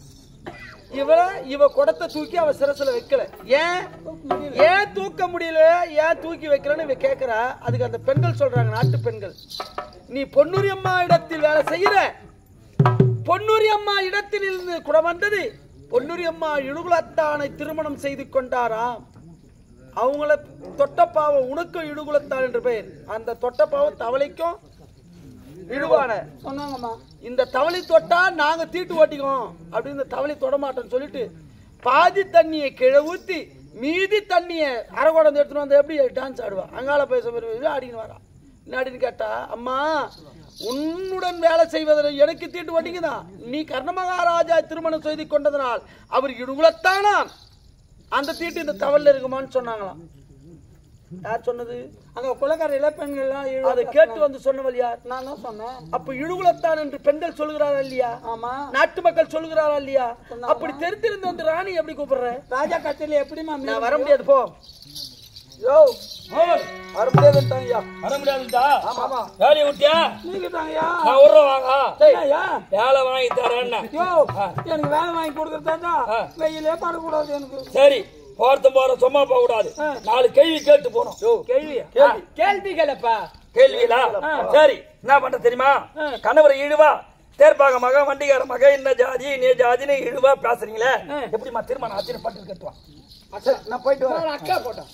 இவ குடத்தை தூக்கி அவ சிரசில வைக்கல. ஏன் தூக்க முடியல, ஏன் தூக்கி வைக்கலன்னு இவ கேக்குறா. அதுக்கு அந்த பெண்கள் சொல்றாங்க, நாட்டு பெண்கள், நீ பொன்னூரி அம்மா இடத்தில் வேலை செய்யற. பொன்னூரி அம்மா இடத்தில் இருந்து குடம் வந்தது. பொன்னூரி அம்மா இழுகுலத்தானை திருமணம் செய்து கொண்டாராம். அவங்கள தொட்டப்பாவம் உனக்கு இழுகுலத்தான் என்று பெயர். அந்த தொட்டப்பாவம் தவளைக்கும் இழுவான சொன்னாங்கம்மா. இந்த தவளை தொட்டா நாங்க தீட்டு ஓட்டிக்குவோம் அப்படின்னு இந்த தவளை தொட மாட்டோம்னு சொல்லிட்டு பாதி தண்ணியை கீழே ஊத்தி மீதி தண்ணியை அரைகுடம் எடுத்துட்டு வந்து எப்படி டான்ஸ் ஆடுவா. அங்கால பேச ஆடின்னு வரா. என்ன கேட்டா, அம்மா உன்னுடன் வேலை செய்வதில் எனக்கு தீட்டு ஓட்டிங்கதான். நீ கர்ணமகாராஜா திருமணம் செய்து கொண்டதனால் அவர் இடுகுலத்தானா, அந்த தீட்டு இந்த தவல்ல இருக்குமான்னு சொன்னாங்களாம். யார் சொன்னது? அங்க குலக்கார இளப்பெண்கள் அதை கேட்டு வந்து சொன்னவள் யார்? நான் தான் சொன்னேன். அப்ப இழுகுலத்தான் என்று பெண்கள் சொல்லுகிறாரா இல்லையா? ஆமா. நாட்டு மக்கள் சொல்லுகிறாரா இல்லையா? அப்படி தெரிந்திருந்து வந்து ராணி எப்படி கூப்பிடுற? ராஜா கச்சேரி எப்படிமா? நான் வர முடியாது, போ. யோ வர முடியாதுன்ட்டாங்கய்யா. வர முடியாதுடா. ஆமா. வேலையை விட்டியா? நீங்க தாங்கய்யா. நான் விடுறேன் வாங்க. ஐயா வேலை வாங்கி தரேன்னா. யோ எனக்கு வேலை வாங்கி கொடுக்கறதா? வெயிலே படக்கூடாது எனக்கு. சரி, போற சும்மா போக கூடாது. 4 கேள்வி கேட்டு போனோம். கேள்வியா? கேள்விகளப்பா. கேள்விகளா? சரி, என்ன பண்ற தெரியுமா? கணவர் இழுவா தேர்ப்பாக மக வண்டிகார மக என்ன ஜாதி நீ ஜாதின்னு இழுவா பேசுறீங்களே, எப்படிமா திருமணம் ஆச்சுன்னு பட்டு கட்டுவான். நான் போயிட்டு வரேன். அக்கா போட்டோம்.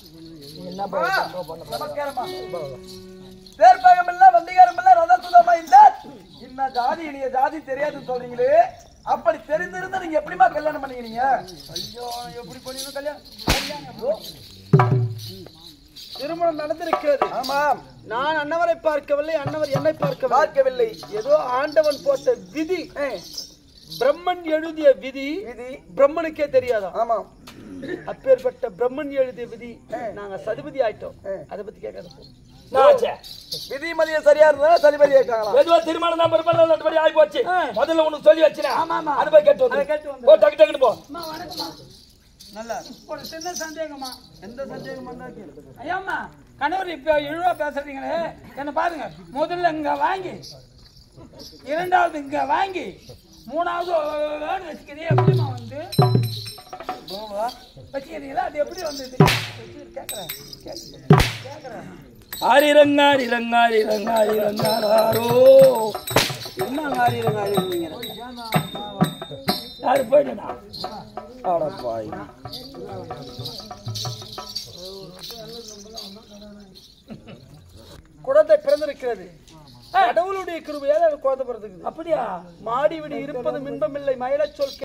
தேர்ப்பாகம் இல்ல, வண்டிகாரம் இல்ல, ரத சுதமா இல்ல, என்ன ஜாதி இனிய ஜாதி தெரியாதுன்னு சொல்றீங்களே, அப்படி தெரிந்திருந்தா நீங்க எப்படிமா கல்யாணம் பண்ணிக்கிறீங்க? ஐயோ, எப்படி பண்ணீங்க கல்யாணம்? திருமணம் நடந்திருக்கிறது. ஆமாம். நான் அன்னவரை பார்க்கவில்லை, அன்னவர் என்னை பார்க்கவில்லை. ஏதோ ஆண்டவன் போட்ட விதி, பிரம்மன் எழுதிய விதி பிரம்மனுக்கே தெரியாதா? ஆமாம். அப்பேற்பட்ட பிரம்மன் எழுதிய விதி நாங்க சதிபதி ஆயிட்டோம். அதை பத்தி கேட்காத. விதி மதிய சரியா இருந்தா சதிபதி ஆயிட்டாங்களா? ஏதோ திருமணம் தான் பெருமாள் ஆகி போச்சு. முதல்ல உனக்கு சொல்லி வச்சினேன். அது போய் கேட்டு போ, டக்கு டக்குன்னு போ. நல்லா ஒரு சின்ன சந்தேகமா. எந்த சந்தேகமா? ஐயாம்மா, கணவர் இப்ப இழுவா பேசுறீங்களே, என்ன பாருங்க. முதல்ல இங்க வாங்கி, 2வது இங்க வாங்கி, 3வது வச்சுக்கிறீ. எப்படிமா வந்து வச்சுக்கிறீங்களா? அது எப்படி வந்தது? கேக்குறேன். ஆரிரங்காரிரங்காரிரங்காரிரங்காரோ என்ன ஆரிரங்காரிரங்க? யாரு போயிட்டா? அடப்பாய். குழந்தை பிறந்திருக்கிறது. கடவுளுடைய கிருபையால் குழந்தை பிறந்திருக்கு. அப்படியா? மாடி விடி இருப்பது இன்பமில்லை, மயிலச் சொல்